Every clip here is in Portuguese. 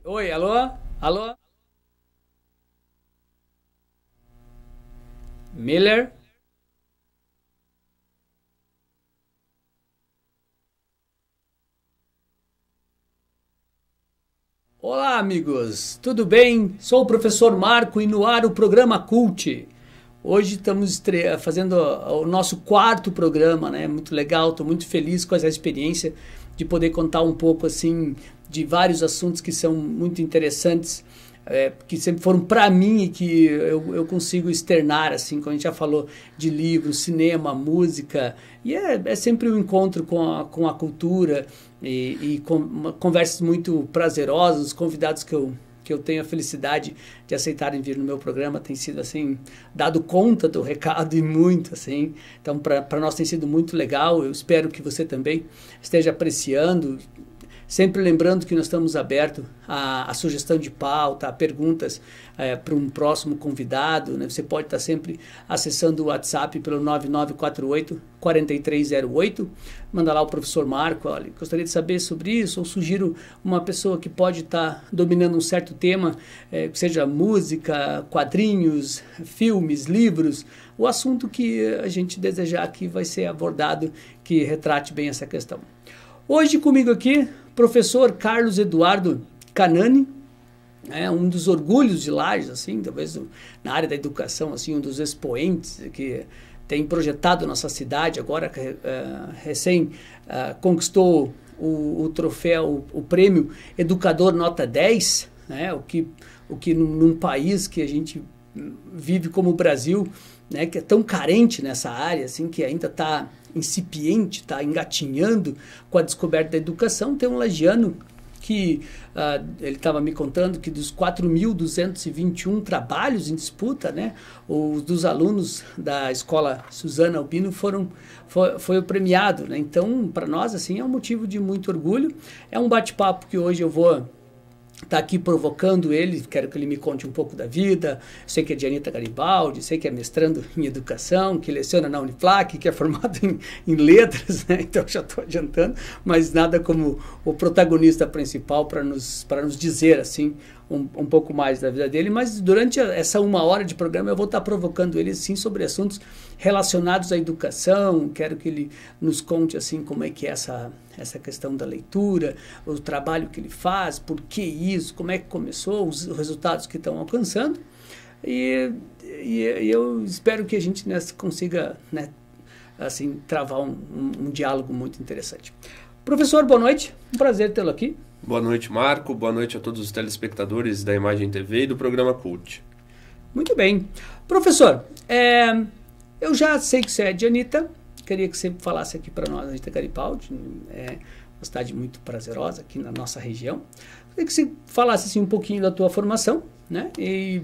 Oi, alô? Alô? Miller? Olá, amigos, tudo bem? Sou o professor Marco e no ar o programa Cult. Hoje estamos fazendo o nosso quarto programa, né? Muito legal, estou muito feliz com essa experiência de poder contar um pouco assim de vários assuntos que são muito interessantes, que sempre foram para mim e que eu consigo externar, assim, como a gente já falou de livros, cinema, música, e é sempre um encontro com a cultura e com conversas muito prazerosas, convidados que eu tenho a felicidade de aceitarem vir no meu programa, tem sido assim, dado conta do recado e muito assim, então para nós tem sido muito legal, eu espero que você também esteja apreciando, sempre lembrando que nós estamos abertos a sugestão de pauta, a perguntas para um próximo convidado, né? Você pode estar sempre acessando o WhatsApp pelo 9948-4308, manda lá o professor Marco, olha, gostaria de saber sobre isso, ou sugiro uma pessoa que pode estar dominando um certo tema, que seja música, quadrinhos, filmes, livros, o assunto que a gente desejar que vai ser abordado, que retrate bem essa questão. Hoje comigo aqui, professor Carlos Eduardo Canani, um dos orgulhos de Lages, assim, talvez na área da educação, assim, um dos expoentes que tem projetado nossa cidade, agora recém conquistou o troféu, o prêmio Educador Nota 10, né, o que num país que a gente vive como o Brasil, né, que é tão carente nessa área, assim, que ainda está incipiente, está engatinhando com a descoberta da educação, tem um lagiano que ele estava me contando que dos 4.221 trabalhos em disputa, né, os dos alunos da escola Suzana Albino foi o premiado, né? Então, para nós, assim, é um motivo de muito orgulho. É um bate-papo que hoje eu vou tá aqui provocando ele, quero que ele me conte um pouco da vida, sei que é de Dianita Garibaldi, sei que é mestrando em educação, que leciona na Uniplac, que é formado em letras, né? Então já estou adiantando, mas nada como o protagonista principal para nos dizer assim um pouco mais da vida dele, mas durante essa 1 hora de programa eu vou estar provocando ele sim sobre assuntos relacionados à educação, quero que ele nos conte assim como é que é essa questão da leitura, o trabalho que ele faz, por que isso, como é que começou, os resultados que estão alcançando, e eu espero que a gente consiga, né, assim, travar um diálogo muito interessante. Professor, boa noite, um prazer tê-lo aqui. Boa noite, Marco. Boa noite a todos os telespectadores da Imagem TV e do programa Cult. Muito bem. Professor, eu já sei que você é de Anitta, queria que você falasse aqui para nós, Anitta Garibaldi, uma cidade muito prazerosa aqui na nossa região. Queria que você falasse assim, um pouquinho da tua formação, né? E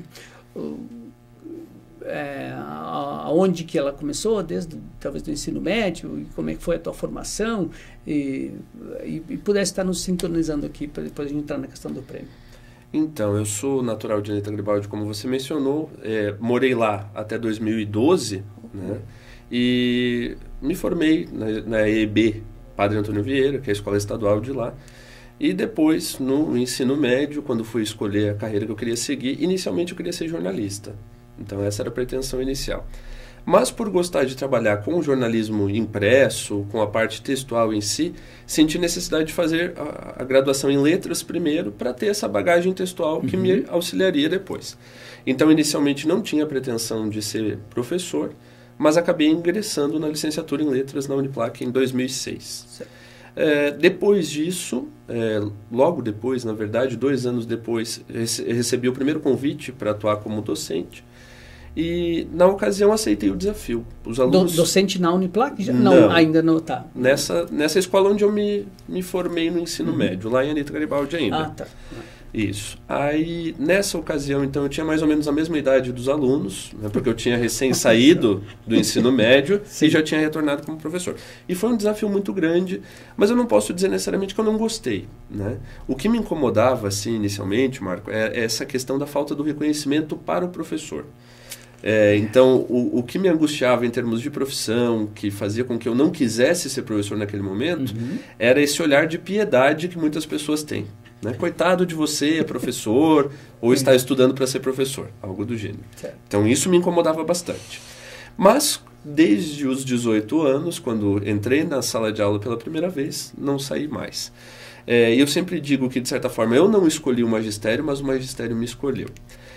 aonde que ela começou, desde talvez do ensino médio, e como é que foi a tua formação, e pudesse estar nos sintonizando aqui para depois a gente entrar na questão do prêmio. Então, eu sou natural de Anitta Garibaldi, como você mencionou, morei lá até 2012, né? E me formei na EB Padre Antônio Vieira, que é a escola estadual de lá. E depois, no ensino médio, quando fui escolher a carreira que eu queria seguir, inicialmente eu queria ser jornalista. Então essa era a pretensão inicial. Mas por gostar de trabalhar com o jornalismo impresso, com a parte textual em si, senti necessidade de fazer a graduação em letras primeiro para ter essa bagagem textual que me auxiliaria depois. Então inicialmente não tinha pretensão de ser professor, mas acabei ingressando na licenciatura em letras na Uniplac em 2006. Depois disso, logo depois, na verdade, 2 anos depois, recebi o primeiro convite para atuar como docente. E, na ocasião, aceitei o desafio. Os alunos... Docente na Uniplac? Não, ainda não está. Nessa escola onde eu me formei no ensino médio, lá em Anitta Garibaldi ainda. Ah, tá. Isso. Aí, nessa ocasião, então, eu tinha mais ou menos a mesma idade dos alunos, né, porque eu tinha recém saído do ensino médio e já tinha retornado como professor. E foi um desafio muito grande, mas eu não posso dizer necessariamente que eu não gostei, né? O que me incomodava, assim, inicialmente, Marco, é essa questão da falta do reconhecimento para o professor. Então, o que me angustiava em termos de profissão, que fazia com que eu não quisesse ser professor naquele momento, era esse olhar de piedade que muitas pessoas têm. né? Coitado de você, é professor, ou está estudando para ser professor, algo do gênero. Certo. Então isso me incomodava bastante. Mas desde os 18 anos, quando entrei na sala de aula pela primeira vez, não saí mais. Eu sempre digo que, de certa forma, eu não escolhi o magistério, mas o magistério me escolheu.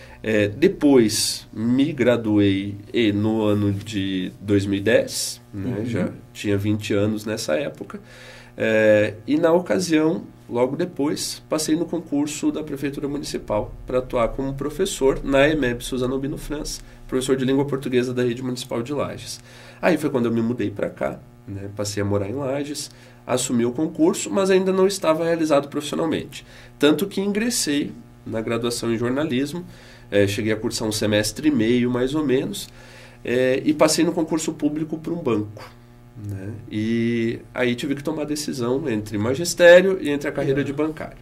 Depois me graduei no ano de 2010, né? Já tinha 20 anos nessa época, e na ocasião, logo depois, passei no concurso da Prefeitura Municipal para atuar como professor na EMEB Suzano Albino França, professor de língua portuguesa da Rede Municipal de Lages. Aí foi quando eu me mudei para cá, né? Passei a morar em Lages, assumi o concurso, mas ainda não estava realizado profissionalmente. Tanto que ingressei na graduação em jornalismo, cheguei a cursar um semestre e meio, mais ou menos, e passei no concurso público para um banco. Né? E aí tive que tomar a decisão entre magistério e entre a carreira de bancário.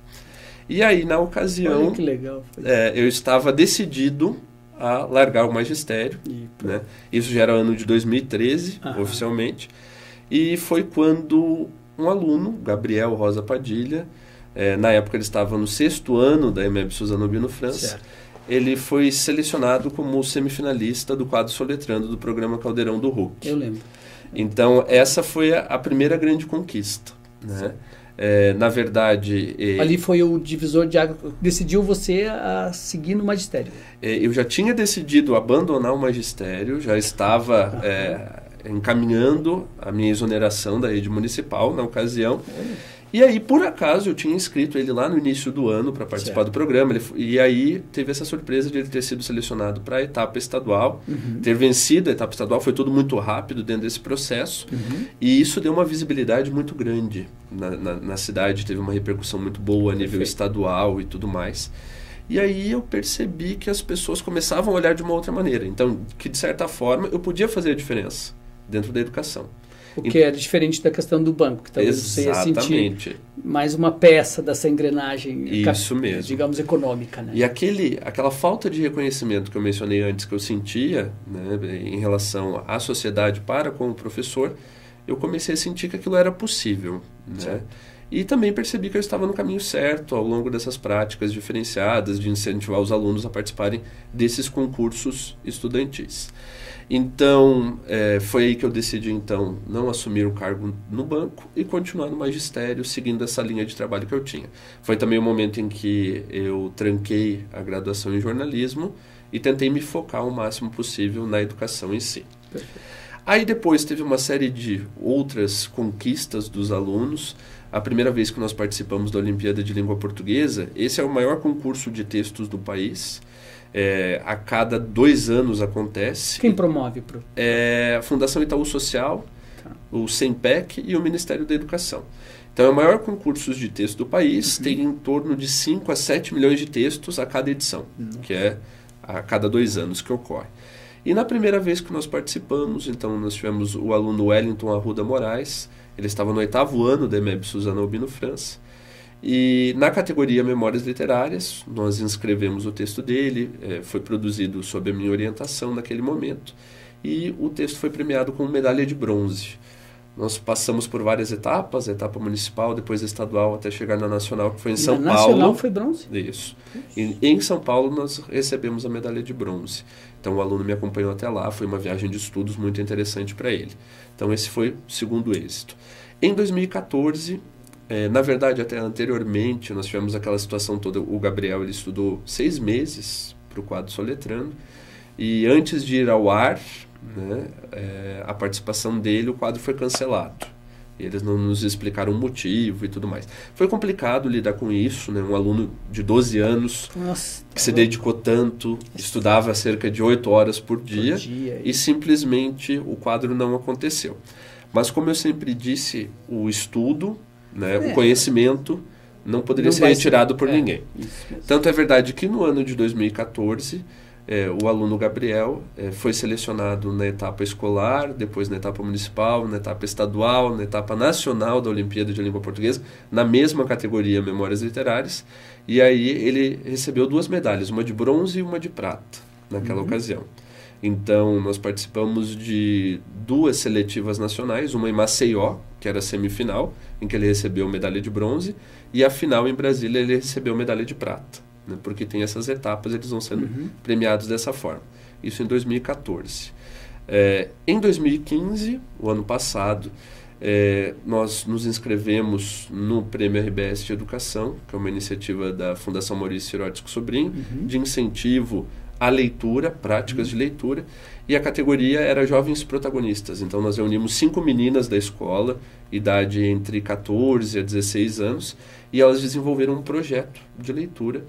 E aí, na ocasião, olha que legal, eu estava decidido a largar o magistério. Né? Isso já era ano de 2013, oficialmente. E foi quando um aluno, Gabriel Rosa Padilha, na época ele estava no 6º ano da EMEB Suzano Albino França, certo. Ele foi selecionado como semifinalista do quadro Soletrando do programa Caldeirão do Hulk. Eu lembro. Então, essa foi a primeira grande conquista. Né? Na verdade... Ali foi o divisor de água. Decidiu você a seguir no magistério? Eu já tinha decidido abandonar o magistério, já estava encaminhando a minha exoneração da rede municipal na ocasião. E aí, por acaso, eu tinha inscrito ele lá no início do ano para participar do programa. E aí teve essa surpresa de ele ter sido selecionado para a etapa estadual, ter vencido a etapa estadual. Foi tudo muito rápido dentro desse processo. E isso deu uma visibilidade muito grande na cidade. Teve uma repercussão muito boa a nível estadual e tudo mais. E aí eu percebi que as pessoas começavam a olhar de uma outra maneira. Então, que de certa forma eu podia fazer a diferença dentro da educação. O que é diferente da questão do banco, que talvez você ia sentir mais uma peça dessa engrenagem, isso mesmo, digamos, econômica. Né? E aquela falta de reconhecimento que eu mencionei antes, que eu sentia, né, em relação à sociedade para com o professor, eu comecei a sentir que aquilo era possível. Né? E também percebi que eu estava no caminho certo ao longo dessas práticas diferenciadas, de incentivar os alunos a participarem desses concursos estudantis. Então, foi aí que eu decidi, então, não assumir o cargo no banco e continuar no magistério, seguindo essa linha de trabalho que eu tinha. Foi também o momento em que eu tranquei a graduação em jornalismo e tentei me focar o máximo possível na educação em si. Perfeito. Aí depois teve uma série de outras conquistas dos alunos. A primeira vez que nós participamos da Olimpíada de Língua Portuguesa, esse é o maior concurso de textos do país. A cada 2 anos acontece. Quem promove? A Fundação Itaú Social, o SEMPEC e o Ministério da Educação. Então é o maior concurso de texto do país, tem em torno de 5 a 7 milhões de textos a cada edição, que é a cada 2 anos que ocorre. E na primeira vez que nós participamos, então nós tivemos o aluno Wellington Arruda Moraes, ele estava no 8º ano da EMEB Suzano Albino França. E na categoria Memórias Literárias, nós inscrevemos o texto dele, foi produzido sob a minha orientação naquele momento, e o texto foi premiado com medalha de bronze. Nós passamos por várias etapas, a etapa municipal, depois a estadual, até chegar na nacional, que foi em São Paulo. Na nacional foi bronze? Isso. E em São Paulo nós recebemos a medalha de bronze. Então o aluno me acompanhou até lá, foi uma viagem de estudos muito interessante para ele. Então esse foi o segundo êxito. Em 2014... na verdade, até anteriormente, nós tivemos aquela situação toda. O Gabriel ele estudou 6 meses para o quadro Soletrando. E antes de ir ao ar, né, a participação dele, o quadro foi cancelado. Eles não nos explicaram o motivo e tudo mais. Foi complicado lidar com isso, né? Um aluno de 12 anos que se dedicou tanto, estudava cerca de 8 horas por dia e simplesmente o quadro não aconteceu. Mas como eu sempre disse, o estudo... Né? O conhecimento não poderia ser retirado por ninguém. Tanto é verdade que no ano de 2014, o aluno Gabriel foi selecionado na etapa escolar, depois na etapa municipal, na etapa estadual, na etapa nacional da Olimpíada de Língua Portuguesa, na mesma categoria Memórias Literárias, e aí ele recebeu 2 medalhas, uma de bronze e uma de prata, naquela ocasião. Então, nós participamos de 2 seletivas nacionais, uma em Maceió, que era a semifinal, em que ele recebeu medalha de bronze, e a final em Brasília ele recebeu medalha de prata, né? Porque tem essas etapas, eles vão sendo premiados dessa forma. Isso em 2014. Em 2015, o ano passado, nós nos inscrevemos no Prêmio RBS de Educação, que é uma iniciativa da Fundação Maurício Sirotsky Sobrinho, de incentivo à leitura, práticas de leitura, e a categoria era Jovens Protagonistas. Então nós reunimos 5 meninas da escola, idade entre 14 a 16 anos, e elas desenvolveram um projeto de leitura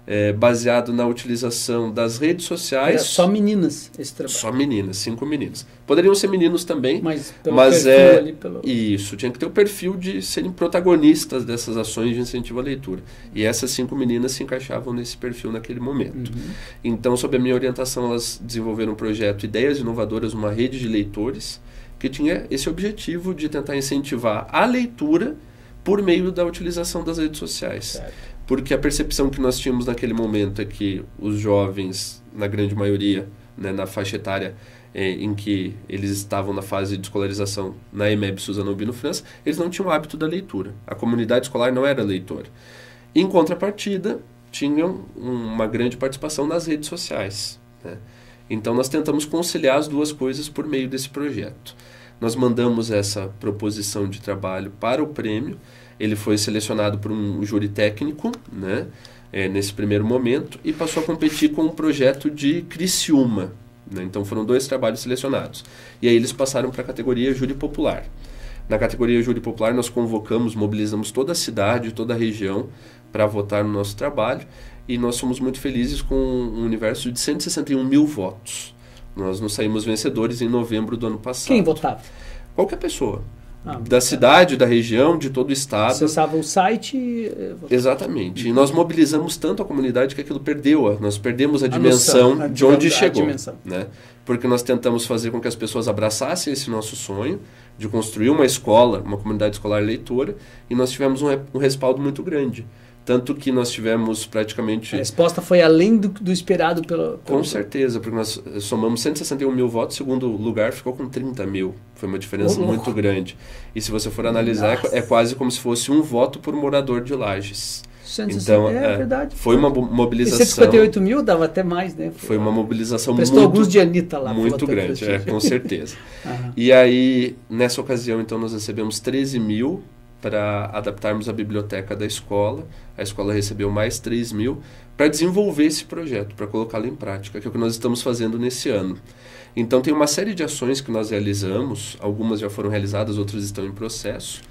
baseado na utilização das redes sociais. Era só meninas esse trabalho? Só meninas, 5 meninas. Poderiam ser meninos também, mas perfil ali Isso, tinha que ter o perfil de serem protagonistas dessas ações de incentivo à leitura. E essas 5 meninas se encaixavam nesse perfil naquele momento. Então, sob a minha orientação, elas desenvolveram um projeto Ideias Inovadoras, uma rede de leitores, que tinha esse objetivo de tentar incentivar a leitura por meio da utilização das redes sociais. Certo. Porque a percepção que nós tínhamos naquele momento é que os jovens, na grande maioria, né, na faixa etária em que eles estavam na fase de escolarização na EMEB Suzano Albino França, eles não tinham o hábito da leitura. A comunidade escolar não era leitora. Em contrapartida, tinham uma grande participação nas redes sociais, né? Então nós tentamos conciliar as duas coisas por meio desse projeto. Nós mandamos essa proposição de trabalho para o prêmio. Ele foi selecionado por um júri técnico, né, nesse primeiro momento, e passou a competir com um projeto de Criciúma, né? Então foram 2 trabalhos selecionados. E aí eles passaram para a categoria Júri Popular. Na categoria Júri Popular nós convocamos, mobilizamos toda a cidade, toda a região para votar no nosso trabalho, e nós fomos muito felizes com um universo de 161 mil votos. Nós nos saímos vencedores em novembro do ano passado. Quem votava? Qualquer pessoa. Da cidade, da região, de todo o estado. Acessava o site Exatamente. E nós mobilizamos tanto a comunidade que aquilo nós perdemos a dimensão de onde chegou. Né? Porque nós tentamos fazer com que as pessoas abraçassem esse nosso sonho de construir uma escola, uma comunidade escolar leitora, e nós tivemos um respaldo muito grande. Tanto que nós tivemos praticamente... A resposta foi além do esperado pelo... Com certeza, porque nós somamos 161 mil votos, segundo lugar ficou com 30 mil. Foi uma diferença muito grande. E se você for analisar, é quase como se fosse um voto por morador de Lages. Então, verdade. Foi uma mobilização... E 158 mil dava até mais, né? Foi uma mobilização Prestou alguns de Anitta lá. Muito grande, com certeza. E aí, nessa ocasião, então, nós recebemos 13 mil para adaptarmos a biblioteca da escola. A escola recebeu mais 3 mil para desenvolver esse projeto, para colocá-lo em prática, que é o que nós estamos fazendo nesse ano. Então tem uma série de ações que nós realizamos, algumas já foram realizadas, outras estão em processo,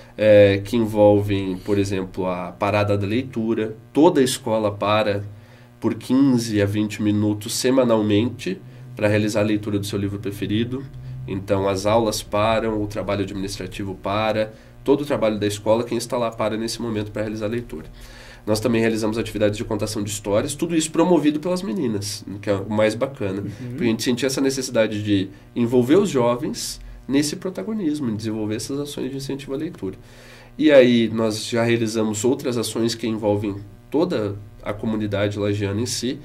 que envolvem, por exemplo, a parada da leitura. Toda a escola para por 15 a 20 minutos semanalmente para realizar a leitura do seu livro preferido. Então as aulas param, o trabalho administrativo para, todo o trabalho da escola, quem está lá para nesse momento para realizar a leitura. Nós também realizamos atividades de contação de histórias, tudo isso promovido pelas meninas, que é o mais bacana. Porque a gente sentia essa necessidade de envolver os jovens nesse protagonismo, em desenvolver essas ações de incentivo à leitura. E aí nós já realizamos outras ações que envolvem toda a comunidade lagiana em si.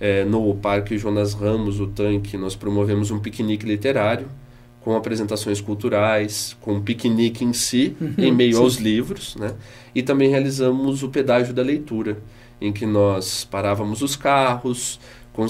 No Parque Jonas Ramos, o Tanque, nós promovemos um piquenique literário, com apresentações culturais, com um piquenique em si, em meio aos livros, né? E também realizamos o pedágio da leitura, em que nós parávamos os carros,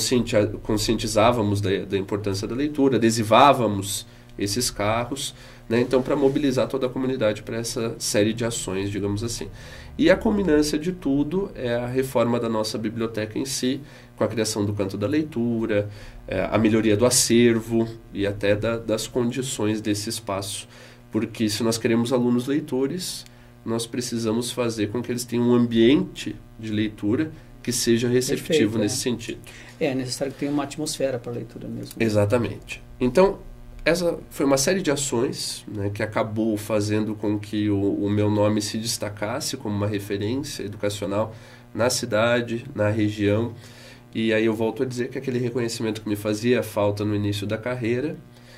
conscientizávamos da importância da leitura, adesivávamos esses carros, né? Então, para mobilizar toda a comunidade para essa série de ações, digamos assim. E a culminância de tudo é a reforma da nossa biblioteca em si, com a criação do Canto da Leitura, a melhoria do acervo e até das condições desse espaço. Porque se nós queremos alunos leitores, nós precisamos fazer com que eles tenham um ambiente de leitura que seja receptivo nesse sentido. É necessário que tenha uma atmosfera para a leitura mesmo. Exatamente. Então, essa foi uma série de ações, né, que acabou fazendo com que o meu nome se destacasse como uma referência educacional na cidade, na região. E aí eu volto a dizer que aquele reconhecimento que me fazia falta no início da carreira,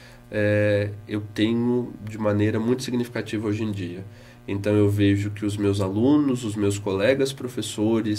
eu tenho de maneira muito significativa hoje em dia. Então eu vejo que os meus alunos, os meus colegas professores,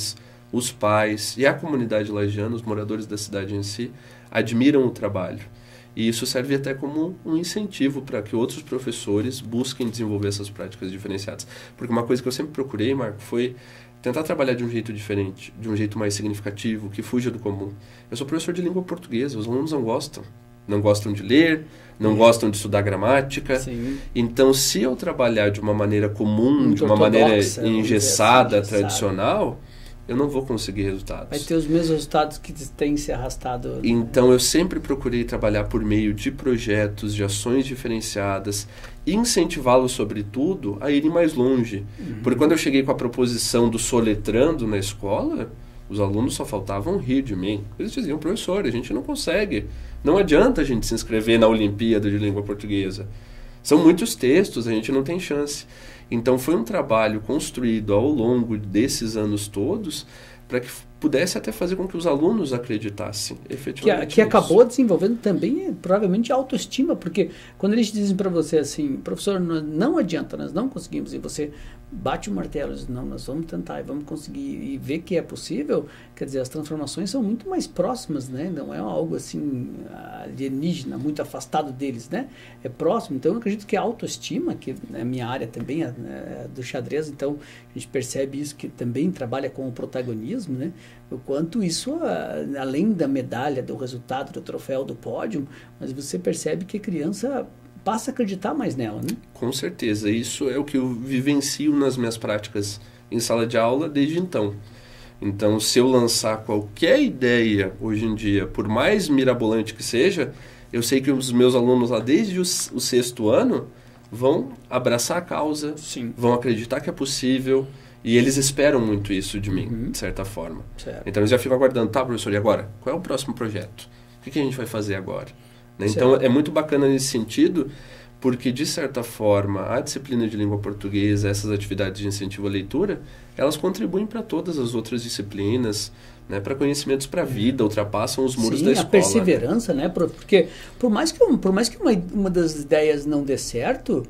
os pais e a comunidade lagiana, os moradores da cidade em si, admiram o trabalho. E isso serve até como um incentivo para que outros professores busquem desenvolver essas práticas diferenciadas. Porque uma coisa que eu sempre procurei, Marco, foi tentar trabalhar de um jeito diferente, de um jeito mais significativo, que fuja do comum. Eu sou professor de língua portuguesa, os alunos não gostam. Não gostam de ler, não gostam de estudar gramática. Sim. Então, se eu trabalhar de uma maneira comum, Muito de uma maneira engessada, tradicional, eu não vou conseguir resultados. Vai ter os mesmos resultados que têm se arrastado. Então, eu sempre procurei trabalhar por meio de projetos, de ações diferenciadas, e incentivá-los, sobretudo, a irem mais longe. Porque quando eu cheguei com a proposição do soletrando na escola, os alunos só faltavam rir de mim. Eles diziam, professor, a gente não consegue. Não adianta a gente se inscrever na Olimpíada de Língua Portuguesa. São muitos textos, a gente não tem chance. Então foi um trabalho construído ao longo desses anos todos para que pudesse até fazer com que os alunos acreditassem efetivamente. Que acabou desenvolvendo também, provavelmente, a autoestima, porque quando eles dizem para você assim, professor, não adianta, nós não conseguimos, e você bate o martelo e diz, não, nós vamos tentar e vamos conseguir, e ver que é possível, quer dizer, as transformações são muito mais próximas, né? Não é algo assim alienígena, muito afastado deles, né? É próximo. Então eu acredito que a autoestima, que é a minha área também, do xadrez, então a gente percebe isso, que também trabalha com o protagonismo, né? O quanto isso, além da medalha, do resultado, do troféu, do pódio, mas você percebe que a criança passa a acreditar mais nela, né? Com certeza. Isso é o que eu vivencio nas minhas práticas em sala de aula desde então. Então, se eu lançar qualquer ideia hoje em dia, por mais mirabolante que seja, eu sei que os meus alunos lá desde o 6º ano vão abraçar a causa, Sim. Vão acreditar que é possível. E eles esperam muito isso de mim, de certa forma. Certo. Então, eles já ficam aguardando. Tá, professor, e agora? Qual é o próximo projeto? O que a gente vai fazer agora? Né? Então, é muito bacana nesse sentido, porque, de certa forma, a disciplina de língua portuguesa, essas atividades de incentivo à leitura, elas contribuem para todas as outras disciplinas, né? Para conhecimentos para a vida, ultrapassam os muros da escola. A perseverança, né? Porque, por mais que uma das ideias não dê certo,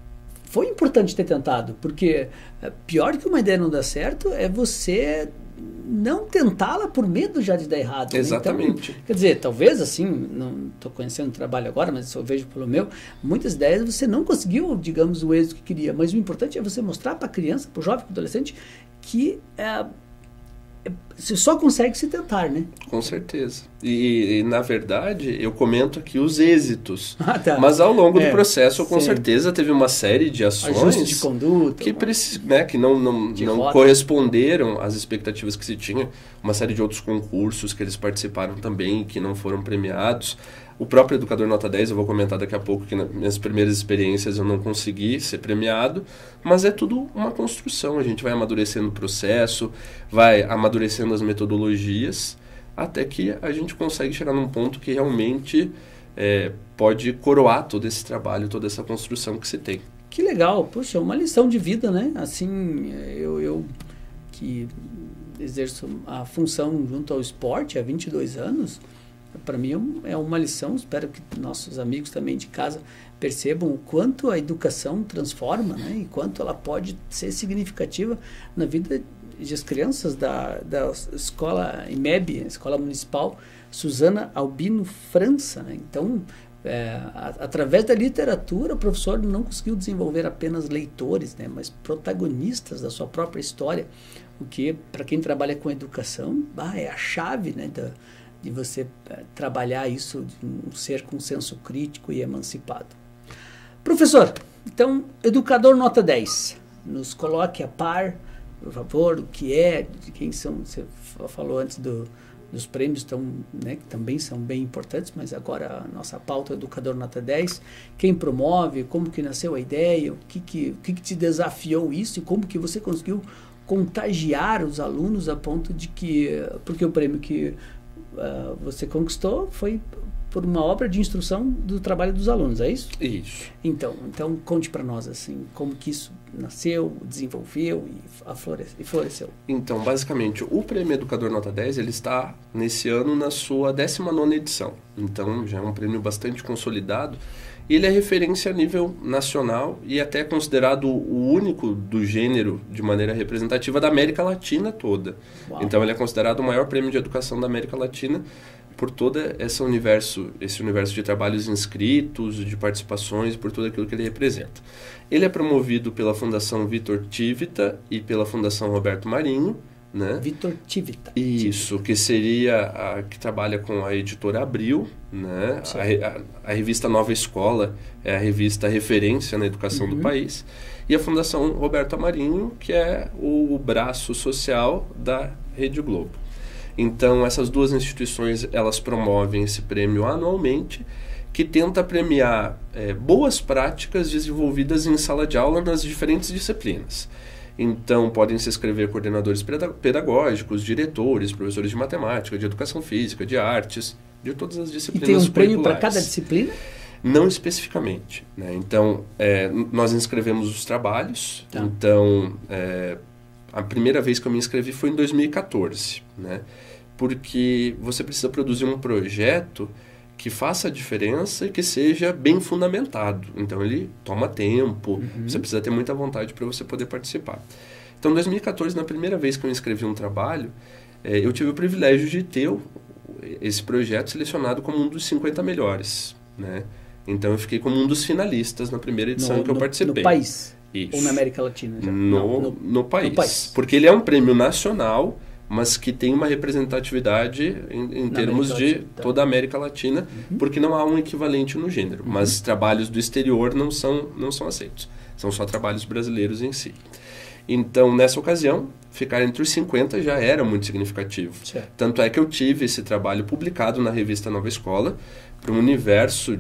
foi importante ter tentado, porque pior que uma ideia não dar certo é você não tentá-la por medo já de dar errado. Exatamente. Né? Então, quer dizer, talvez assim, não estou conhecendo o trabalho agora, mas eu vejo pelo meu, muitas ideias você não conseguiu, digamos, o êxito que queria, mas o importante é você mostrar para a criança, para o jovem, para o adolescente, que você só consegue se tentar, né? Com certeza. E, na verdade, eu comento aqui os êxitos. Tá. Mas ao longo do processo, com certeza, teve uma série de ações... Ajuste de conduta. Que não corresponderam às expectativas que se tinha. Uma série de outros concursos que eles participaram também, que não foram premiados. O próprio Educador Nota 10, eu vou comentar daqui a pouco, que nas minhas primeiras experiências eu não consegui ser premiado, mas é tudo uma construção. A gente vai amadurecendo o processo, vai amadurecendo as metodologias, até que a gente consegue chegar num ponto que realmente pode coroar todo esse trabalho, toda essa construção que se tem. Que legal, poxa, uma lição de vida, né? Assim, eu que exerço a função junto ao esporte há 22 anos, para mim é uma lição, espero que nossos amigos também de casa percebam o quanto a educação transforma, né? E quanto ela pode ser significativa na vida das crianças da escola IMEB, Escola Municipal Susana Albino França, né? Então, através da literatura, o professor não conseguiu desenvolver apenas leitores, né? Mas protagonistas da sua própria história, o que, para quem trabalha com educação, é a chave, né? De você trabalhar isso, de um ser com senso crítico e emancipado. Professor, então, Educador Nota 10, nos coloque a par, por favor, o que de quem são, você falou antes dos prêmios, né, que também são bem importantes, mas agora a nossa pauta é Educador Nota 10, quem promove, como que nasceu a ideia, o que te desafiou isso e como que você conseguiu contagiar os alunos a ponto de que, porque o prêmio que você conquistou foi por uma obra de instrução do trabalho dos alunos, é isso? Isso. Então conte para nós assim, como que isso nasceu, desenvolveu e floresceu. Então, basicamente, o Prêmio Educador Nota 10, ele está nesse ano na sua 19ª edição. Então, já é um prêmio bastante consolidado E ele é referência a nível nacional e até considerado o único do gênero de maneira representativa da América Latina toda. Uau. Então ele é considerado o maior prêmio de educação da América Latina por todo esse universo de trabalhos inscritos, de participações, por tudo aquilo que ele representa. Ele é promovido pela Fundação Vitor Tivita e pela Fundação Roberto Marinho, né? Vitor Tivita. Isso, que seria a que trabalha com a editora Abril, né? A revista Nova Escola é a revista referência na educação do país, e a Fundação Roberto Marinho, que é o braço social da Rede Globo. Então, essas duas instituições, elas promovem esse prêmio anualmente, que tenta premiar boas práticas desenvolvidas em sala de aula nas diferentes disciplinas. Então, podem se inscrever coordenadores pedagógicos, diretores, professores de matemática, de educação física, de artes, de todas as disciplinas. E tem um prêmio para cada disciplina? Não especificamente, né? Então, nós inscrevemos os trabalhos. Tá. Então, a primeira vez que eu me inscrevi foi em 2014, né? Porque você precisa produzir um projeto que faça a diferença e que seja bem fundamentado. Então, ele toma tempo, você precisa ter muita vontade para você poder participar. Então, em 2014, na primeira vez que eu inscrevi um trabalho, eu tive o privilégio de ter esse projeto selecionado como um dos 50 melhores, né? Então, eu fiquei como um dos finalistas na primeira edição que eu participei. No país? Isso. Ou na América Latina? Já? No país. Porque ele é um prêmio nacional, mas que tem uma representatividade em termos de toda a América Latina, porque não há um equivalente no gênero. Mas trabalhos do exterior não são aceitos. São só trabalhos brasileiros em si. Então, nessa ocasião, ficar entre os 50 já era muito significativo. Certo. Tanto é que eu tive esse trabalho publicado na revista Nova Escola, para um universo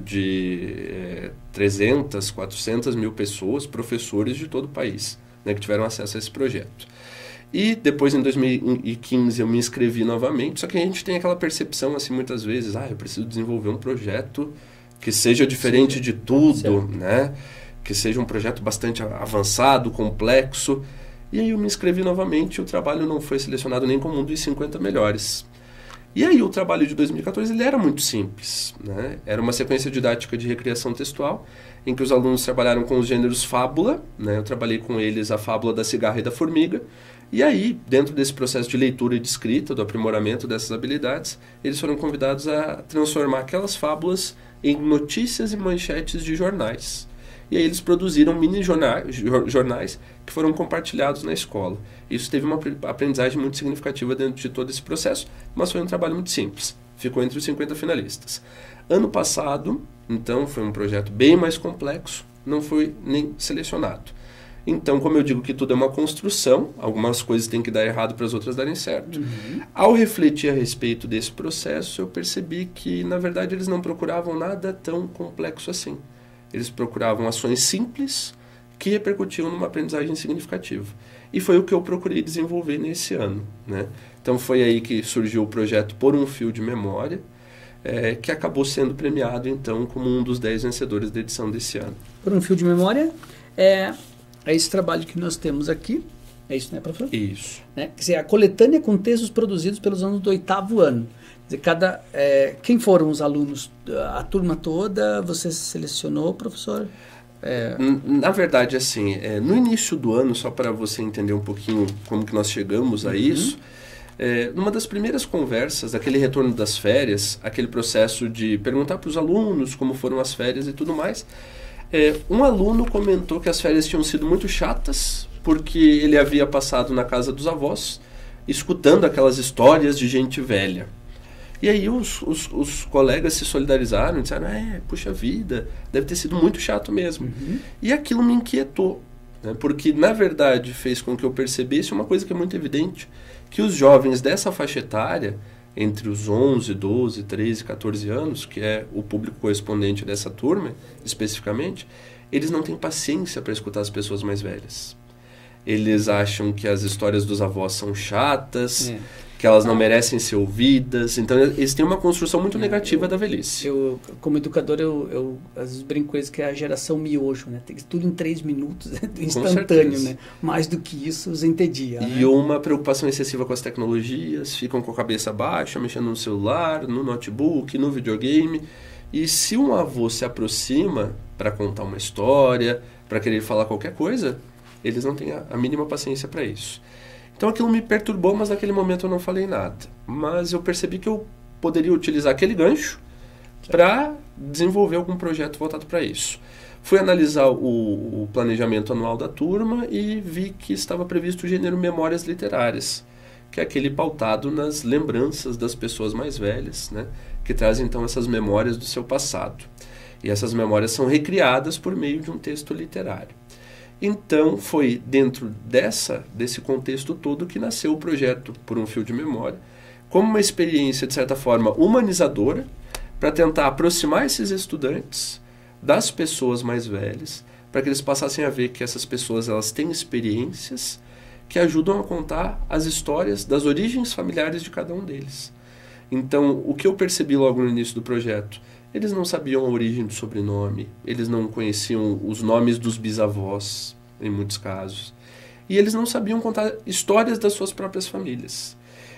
de 300, 400 mil pessoas, professores de todo o país, né, que tiveram acesso a esse projeto. E depois, em 2015, eu me inscrevi novamente, só que a gente tem aquela percepção, assim, muitas vezes, eu preciso desenvolver um projeto que seja diferente de tudo, né? Que seja um projeto bastante avançado, complexo. E aí eu me inscrevi novamente e o trabalho não foi selecionado nem como um dos 50 melhores. E aí o trabalho de 2014 ele era muito simples, né? Era uma sequência didática de recriação textual, em que os alunos trabalharam com os gêneros fábula, né? Eu trabalhei com eles a fábula da cigarra e da formiga. E aí, dentro desse processo de leitura e de escrita, do aprimoramento dessas habilidades, eles foram convidados a transformar aquelas fábulas em notícias e manchetes de jornais. E aí eles produziram mini jornais que foram compartilhados na escola. Isso teve uma aprendizagem muito significativa dentro de todo esse processo, mas foi um trabalho muito simples. Ficou entre os 50 finalistas. Ano passado, então, foi um projeto bem mais complexo, não foi nem selecionado. Então, como eu digo que tudo é uma construção, algumas coisas têm que dar errado para as outras darem certo. Ao refletir a respeito desse processo, eu percebi que, na verdade, eles não procuravam nada tão complexo assim. Eles procuravam ações simples que repercutiam numa aprendizagem significativa. E foi o que eu procurei desenvolver nesse ano, né? Então, foi aí que surgiu o projeto Por um Fio de Memória, que acabou sendo premiado, então, como um dos 10 vencedores da edição desse ano. Por um Fio de Memória é esse trabalho que nós temos aqui. É isso, né, professor? Isso. Quer dizer, a coletânea com textos produzidos pelos alunos do 8º ano. Quer dizer, quem foram os alunos? A turma toda, você selecionou, professor? Na verdade, assim, no início do ano, só para você entender um pouquinho como que nós chegamos a isso, numa das primeiras conversas, daquele retorno das férias, aquele processo de perguntar para os alunos como foram as férias e tudo mais, um aluno comentou que as férias tinham sido muito chatas, porque ele havia passado na casa dos avós, escutando aquelas histórias de gente velha. E aí os colegas se solidarizaram e disseram, puxa vida, deve ter sido muito chato mesmo. E aquilo me inquietou, né? Porque, na verdade, fez com que eu percebesse uma coisa que é muito evidente, que os jovens dessa faixa etária, entre os 11, 12, 13, 14 anos, que é o público correspondente dessa turma, especificamente, eles não têm paciência para escutar as pessoas mais velhas. Eles acham que as histórias dos avós são chatas, que elas não merecem ser ouvidas. Então, eles têm uma construção muito negativa da velhice. Eu, como educador, eu às vezes brinco com isso, que é a geração miojo, né? Tem tudo em 3 minutos, instantâneo, né? Mais do que isso, os entedia. E uma preocupação excessiva com as tecnologias, ficam com a cabeça baixa, mexendo no celular, no notebook, no videogame. E se um avô se aproxima para contar uma história, para querer falar qualquer coisa, eles não têm a mínima paciência para isso. Então aquilo me perturbou, mas naquele momento eu não falei nada. Mas eu percebi que eu poderia utilizar aquele gancho para desenvolver algum projeto voltado para isso. Fui analisar o planejamento anual da turma e vi que estava previsto o gênero Memórias Literárias, que é aquele pautado nas lembranças das pessoas mais velhas, né, que trazem então essas memórias do seu passado. E essas memórias são recriadas por meio de um texto literário. Então foi dentro desse contexto todo que nasceu o projeto Por um Fio de Memória, como uma experiência, de certa forma, humanizadora, para tentar aproximar esses estudantes das pessoas mais velhas, para que eles passassem a ver que essas pessoas elas têm experiências que ajudam a contar as histórias das origens familiares de cada um deles. Então, o que eu percebi logo no início do projeto, eles não sabiam a origem do sobrenome, eles não conheciam os nomes dos bisavós, em muitos casos, e eles não sabiam contar histórias das suas próprias famílias.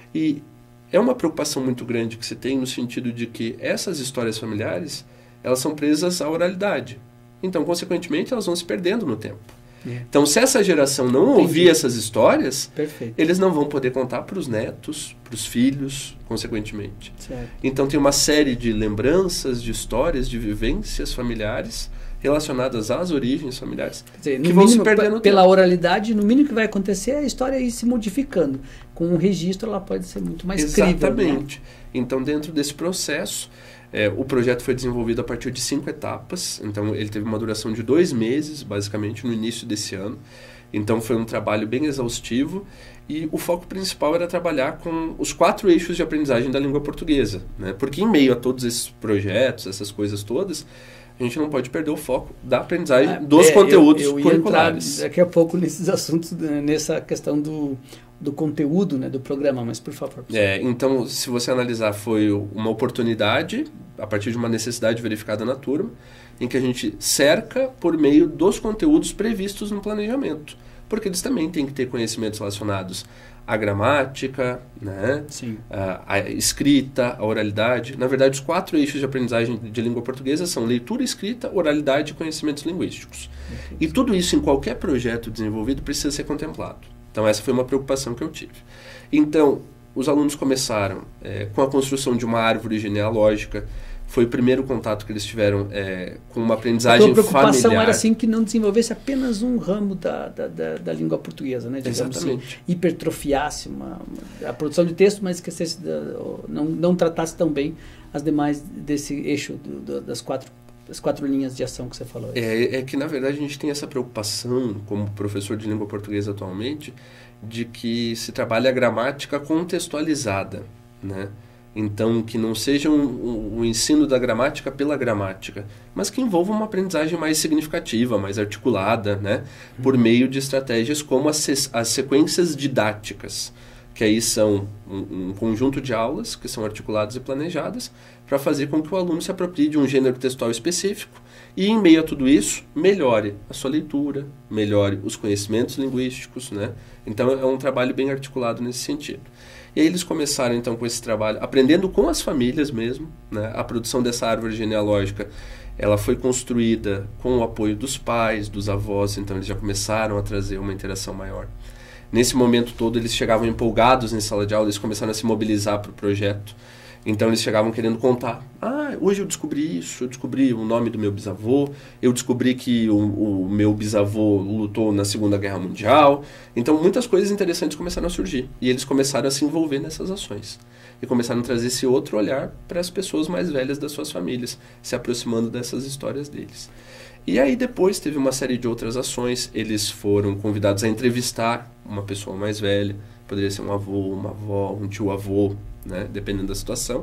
E é uma preocupação muito grande que se tem no sentido de que essas histórias familiares, elas são presas à oralidade. Então, consequentemente, elas vão se perdendo no tempo. Então, se essa geração não ouvir essas histórias, eles não vão poder contar para os netos, para os filhos, consequentemente. Certo. Então, tem uma série de lembranças, de histórias, de vivências familiares relacionadas às origens familiares, quer dizer, que vão se perdendo no pela tempo. oralidade, no mínimo que vai acontecer é a história ir se modificando. Com um registro, ela pode ser muito mais crível. Exatamente. Né? Então, dentro desse processo, o projeto foi desenvolvido a partir de 5 etapas. Então, ele teve uma duração de 2 meses, basicamente, no início desse ano. Então, foi um trabalho bem exaustivo. E o foco principal era trabalhar com os 4 eixos de aprendizagem da língua portuguesa, né? Porque em meio a todos esses projetos, essas coisas todas, a gente não pode perder o foco da aprendizagem dos conteúdos eu ia curriculares. entrar daqui a pouco nesses assuntos, nessa questão do conteúdo, né, do programa, mas por favor. Então, se você analisar, foi uma oportunidade, a partir de uma necessidade verificada na turma, em que a gente cerca por meio dos conteúdos previstos no planejamento. Porque eles também têm que ter conhecimentos relacionados à gramática, né? Sim. A escrita, a oralidade. Na verdade, os 4 eixos de aprendizagem de língua portuguesa são leitura, escrita, oralidade e conhecimentos linguísticos. E tudo isso em qualquer projeto desenvolvido precisa ser contemplado. Então, essa foi uma preocupação que eu tive. Então, os alunos começaram com a construção de uma árvore genealógica. Foi o primeiro contato que eles tiveram com uma aprendizagem familiar. A preocupação era assim que não desenvolvesse apenas um ramo da língua portuguesa, né? Digamos assim, hipertrofiasse a produção de texto, mas esquecesse não tratasse tão bem as demais desse eixo das quatro linhas de ação que você falou. É que, na verdade, a gente tem essa preocupação, como professor de língua portuguesa atualmente, de que se trabalhe a gramática contextualizada, né? Então, que não seja um ensino da gramática pela gramática, mas que envolva uma aprendizagem mais significativa, mais articulada, né? Por meio de estratégias como as sequências didáticas, que aí são um conjunto de aulas que são articuladas e planejadas para fazer com que o aluno se aproprie de um gênero textual específico e, em meio a tudo isso, melhore a sua leitura, melhore os conhecimentos linguísticos, né? Então, é um trabalho bem articulado nesse sentido. E aí eles começaram, então, com esse trabalho, aprendendo com as famílias mesmo, né? A produção dessa árvore genealógica, ela foi construída com o apoio dos pais, dos avós, então eles já começaram a trazer uma interação maior. Nesse momento todo, eles chegavam empolgados em sala de aula, eles começaram a se mobilizar para o projeto. Então, eles chegavam querendo contar. Hoje eu descobri isso, eu descobri o nome do meu bisavô, eu descobri que o meu bisavô lutou na Segunda Guerra Mundial. Então, muitas coisas interessantes começaram a surgir. E eles começaram a se envolver nessas ações. E começaram a trazer esse outro olhar para as pessoas mais velhas das suas famílias, se aproximando dessas histórias deles. E aí, depois, teve uma série de outras ações. Eles foram convidados a entrevistar uma pessoa mais velha. Poderia ser um avô, uma avó, um tio-avô, né? Dependendo da situação.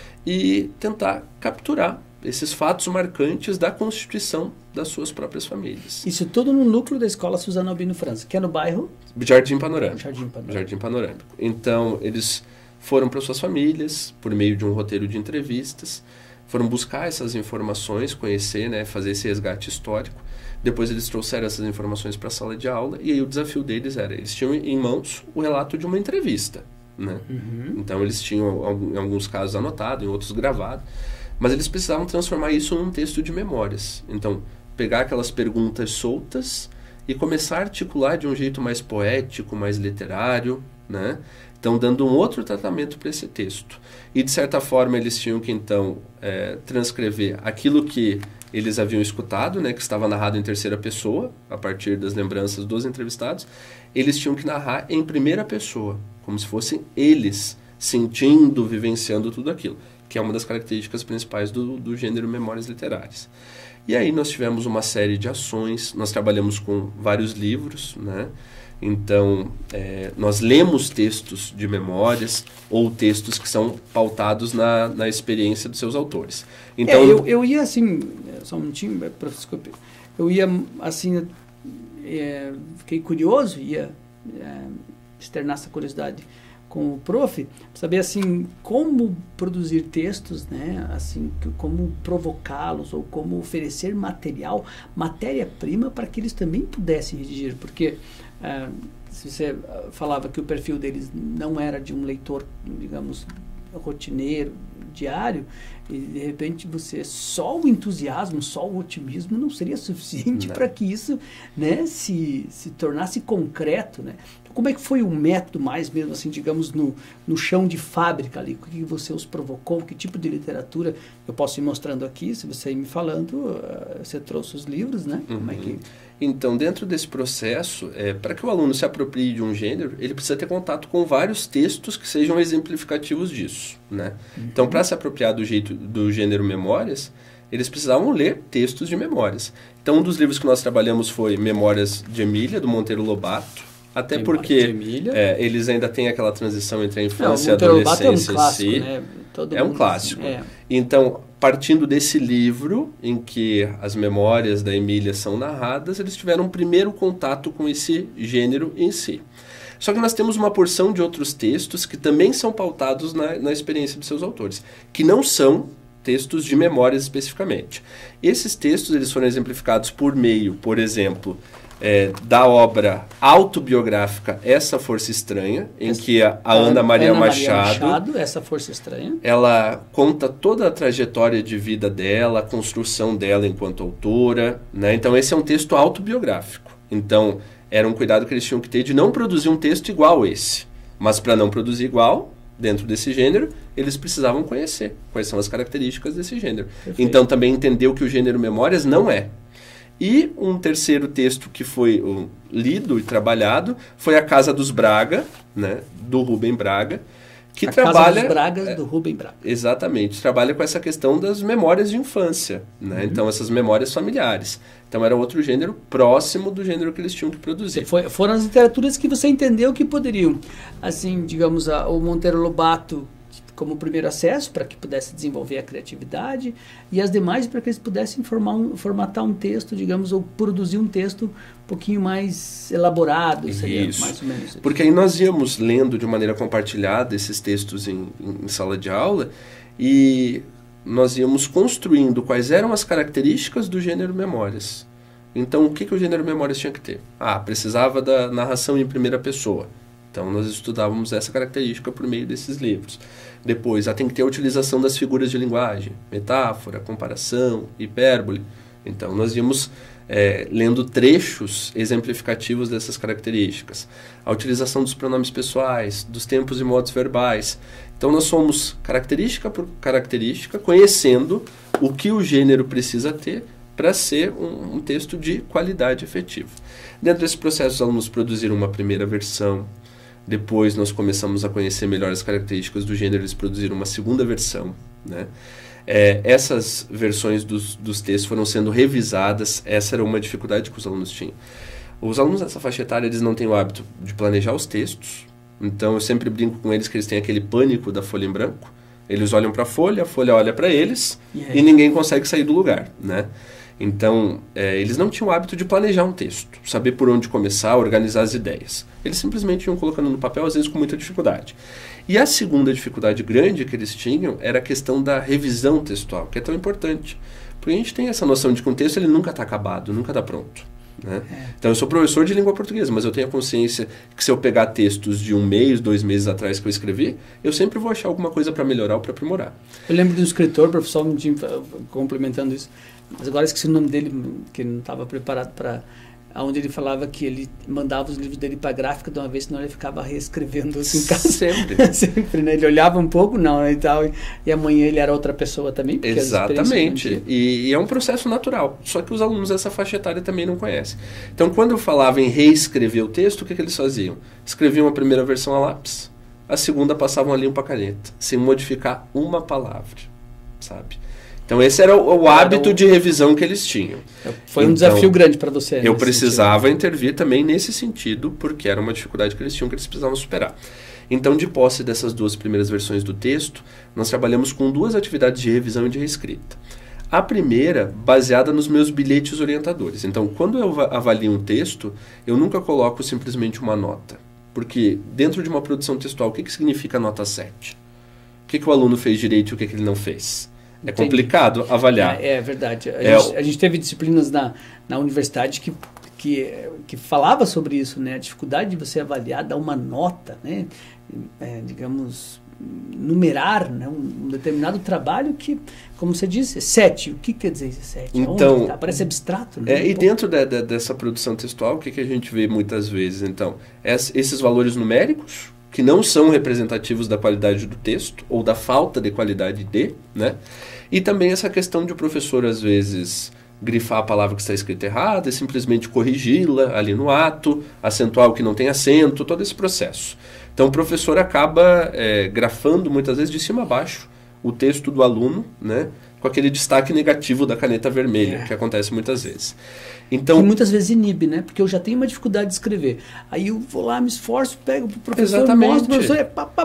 E tentar capturar esses fatos marcantes da constituição das suas próprias famílias. Isso tudo no núcleo da Escola Suzano Albino França, que é no bairro? Jardim Panorâmico. Jardim Panorâmico. Então, eles foram para suas famílias, por meio de um roteiro de entrevistas, foram buscar essas informações, conhecer, né, fazer esse resgate histórico. Depois eles trouxeram essas informações para a sala de aula e aí o desafio deles era, eles tinham em mãos o relato de uma entrevista, né? Então eles tinham em alguns casos anotado, em outros gravado, Mas eles precisavam transformar isso num texto de memórias. Então, pegar aquelas perguntas soltas e começar a articular de um jeito mais poético, mais literário, né? Então, dando um outro tratamento para esse texto. E, de certa forma, eles tinham que, então, transcrever aquilo que eles haviam escutado, né, que estava narrado em terceira pessoa, a partir das lembranças dos entrevistados. Eles tinham que narrar em primeira pessoa, como se fossem eles sentindo, vivenciando tudo aquilo, que é uma das características principais do gênero Memórias Literárias. E aí nós tivemos uma série de ações, nós trabalhamos com vários livros, né? Então, nós lemos textos de memórias ou textos que são pautados na experiência dos seus autores. Então, eu ia assim, só um minutinho, professor, eu ia assim, fiquei curioso, ia externar essa curiosidade com o prof, saber assim como produzir textos, né, assim, como provocá-los ou como oferecer matéria-prima para que eles também pudessem redigir, porque se você falava que o perfil deles não era de um leitor, digamos, rotineiro, diário, e de repente só o entusiasmo, só o otimismo não seria suficiente para que isso, né, se tornasse concreto, né? Então, como é que foi o método mais mesmo assim, digamos, no chão de fábrica ali? O que você os provocou? Que tipo de literatura? Eu posso ir mostrando aqui, se você ir me falando, você trouxe os livros, né? Uhum. Como é que... Então, dentro desse processo, para que o aluno se aproprie de um gênero, ele precisa ter contato com vários textos que sejam exemplificativos disso, né? Uhum. Então, para se apropriar do gênero Memórias, eles precisavam ler textos de memórias. Então, um dos livros que nós trabalhamos foi Memórias de Emília, do Monteiro Lobato, até porque eles ainda têm aquela transição entre a infância e a adolescência em si. Né? É um clássico. Então, partindo desse livro, em que as memórias da Emília são narradas, eles tiveram um primeiro contato com esse gênero em si. Só que nós temos uma porção de outros textos que também são pautados na experiência de seus autores, que não são textos de memórias especificamente. Esses textos eles foram exemplificados por meio, por exemplo, da obra autobiográfica Essa Força Estranha, em que a Ana Maria Machado, Essa Força Estranha, ela conta toda a trajetória de vida dela, a construção dela enquanto autora, né? Então esse é um texto autobiográfico. Então era um cuidado que eles tinham que ter de não produzir um texto igual esse. Mas para não produzir igual, dentro desse gênero, eles precisavam conhecer quais são as características desse gênero. Perfeito. Então também entender o que o gênero Memórias não é. E um terceiro texto que foi lido e trabalhado foi A Casa dos Braga, né, do Rubem Braga, que trabalha... Casa dos Bragas, do Rubem Braga. Exatamente, trabalha com essa questão das memórias de infância, né? Então essas memórias familiares. Então era outro gênero próximo do gênero que eles tinham que produzir. Foram as literaturas que você entendeu que poderiam, assim, digamos, o Monteiro Lobato como primeiro acesso, para que pudesse desenvolver a criatividade, e as demais para que eles pudessem formatar um texto, digamos, ou produzir um texto um pouquinho mais elaborado, seria mais ou menos isso. Porque aí nós íamos lendo de maneira compartilhada esses textos em sala de aula, e nós íamos construindo quais eram as características do gênero Memórias. Então, o que o gênero Memórias tinha que ter? Precisava da narração em primeira pessoa. Então, nós estudávamos essa característica por meio desses livros. Depois, tem que ter a utilização das figuras de linguagem, metáfora, comparação, hipérbole. Então, nós íamos lendo trechos exemplificativos dessas características. A utilização dos pronomes pessoais, dos tempos e modos verbais. Então, nós fomos característica por característica, conhecendo o que o gênero precisa ter para ser um texto de qualidade efetiva. Dentro desse processo, os alunos produziram uma primeira versão. Depois nós começamos a conhecer melhor as características do gênero, eles produziram uma segunda versão, né? Essas versões dos textos foram sendo revisadas, essa era uma dificuldade que os alunos tinham. Os alunos dessa faixa etária, eles não têm o hábito de planejar os textos, então eu sempre brinco com eles que eles têm aquele pânico da folha em branco, eles olham para a folha olha para eles, e ninguém consegue sair do lugar, né? Então, eles não tinham o hábito de planejar um texto, saber por onde começar, organizar as ideias. Eles simplesmente iam colocando no papel, às vezes com muita dificuldade. E a segunda dificuldade grande que eles tinham era a questão da revisão textual, que é tão importante. Porque a gente tem essa noção de que um texto ele nunca está acabado, nunca está pronto, né? Então, eu sou professor de língua portuguesa, mas eu tenho a consciência que se eu pegar textos de 1 mês, 2 meses atrás que eu escrevi, eu sempre vou achar alguma coisa para melhorar ou para aprimorar. Eu lembro de um escritor, professor, complementando isso, mas agora esqueci o nome dele, que não estava preparado para... onde ele falava que ele mandava os livros dele para a gráfica de uma vez, senão ele ficava reescrevendo assim em casa. Sempre. Sempre, né? Ele olhava um pouco, não, e tal, e amanhã ele era outra pessoa também. Exatamente. E é um processo natural. Só que os alunos dessa faixa etária também não conhecem. Então, quando eu falava em reescrever o texto, o que eles faziam? Escreviam a primeira versão a lápis, a segunda passavam a limpo a caneta, sem modificar uma palavra, sabe? Então, esse era o hábito de revisão que eles tinham. Foi um desafio grande para você. Eu precisava intervir também nesse sentido, porque era uma dificuldade que eles tinham, que eles precisavam superar. Então, de posse dessas 2 primeiras versões do texto, nós trabalhamos com 2 atividades de revisão e de reescrita. A primeira, baseada nos meus bilhetes orientadores. Então, quando eu avalio um texto, eu nunca coloco simplesmente uma nota. Porque dentro de uma produção textual, o que significa nota 7? O que o aluno fez direito e o que ele não fez? É complicado avaliar. É verdade. A gente teve disciplinas na universidade que falava sobre isso, né? A dificuldade de você avaliar, dar uma nota, né? Digamos, numerar, né? Um determinado trabalho que, como você disse, 7. O que quer dizer 7? Então, parece abstrato, né? E dentro dessa produção textual, o que a gente vê muitas vezes? Então, esses valores numéricos, que não são representativos da qualidade do texto, ou da falta de qualidade né? E também essa questão de o professor, às vezes, grifar a palavra que está escrita errada e simplesmente corrigi-la ali no ato, acentuar o que não tem acento, todo esse processo. Então, o professor acaba grafando, muitas vezes, de cima a baixo, o texto do aluno, né? Com aquele destaque negativo da caneta vermelha, que acontece muitas vezes. Então, que muitas vezes inibe, né? Porque eu já tenho uma dificuldade de escrever. Aí eu vou lá, me esforço, pego pro professor, mostro pro professor,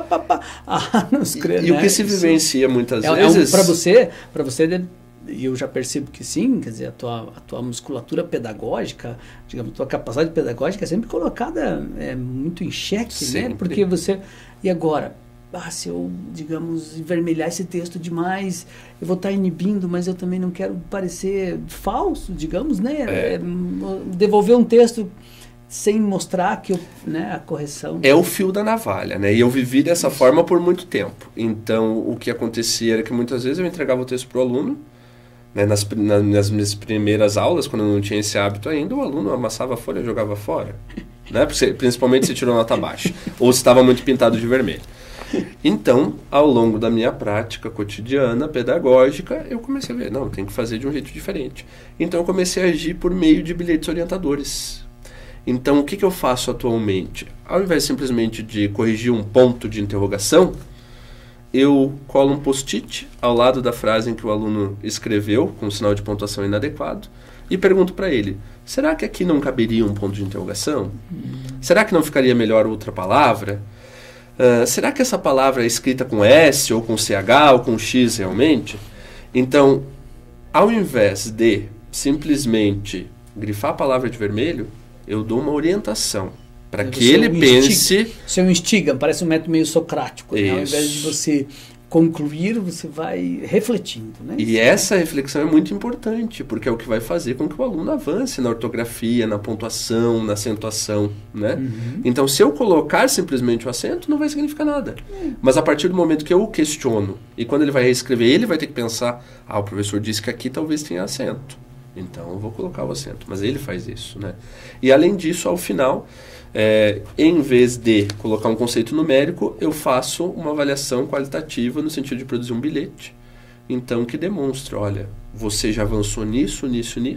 não escreve, e o que se vivencia muitas vezes... Para você, e eu já percebo que sim, quer dizer, a tua musculatura pedagógica, digamos, a tua capacidade pedagógica é sempre colocada muito em xeque, sempre. Né? Porque você... E agora... se eu, digamos, envermelhar esse texto demais, eu vou estar inibindo, mas eu também não quero parecer falso, digamos, né? Devolver um texto sem mostrar que a correção... É o fio da navalha, né? E eu vivi dessa forma por muito tempo. Então, o que acontecia era que muitas vezes eu entregava o texto para o aluno, né? Nas minhas primeiras aulas, quando eu não tinha esse hábito ainda, o aluno amassava a folha e jogava fora. Né? Principalmente se tirou nota baixa, ou se estava muito pintado de vermelho. Então, ao longo da minha prática cotidiana, pedagógica, eu comecei a ver, não, tem que fazer de um jeito diferente. Então, eu comecei a agir por meio de bilhetes orientadores. Então, o que eu faço atualmente? Ao invés simplesmente de corrigir um ponto de interrogação, eu colo um post-it ao lado da frase em que o aluno escreveu, com um sinal de pontuação inadequado, e pergunto para ele, será que aqui não caberia um ponto de interrogação? Será que não ficaria melhor outra palavra? Será que essa palavra é escrita com S, ou com CH, ou com X realmente? Então, ao invés de simplesmente grifar a palavra de vermelho, eu dou uma orientação para que ele pense... Isso é um instiga, parece um método meio socrático. Né? Ao invés de você concluir, você vai refletindo. Né? E essa reflexão é muito importante, porque é o que vai fazer com que o aluno avance na ortografia, na pontuação, na acentuação. Né? Uhum. Então, se eu colocar simplesmente o acento, não vai significar nada. Mas a partir do momento que eu o questiono, e quando ele vai reescrever, ele vai ter que pensar, o professor disse que aqui talvez tenha acento. Então, eu vou colocar o acento. Mas ele faz isso. Né? E, além disso, ao final... em vez de colocar um conceito numérico, eu faço uma avaliação qualitativa no sentido de produzir um bilhete. Então, que demonstre, olha, você já avançou nisso,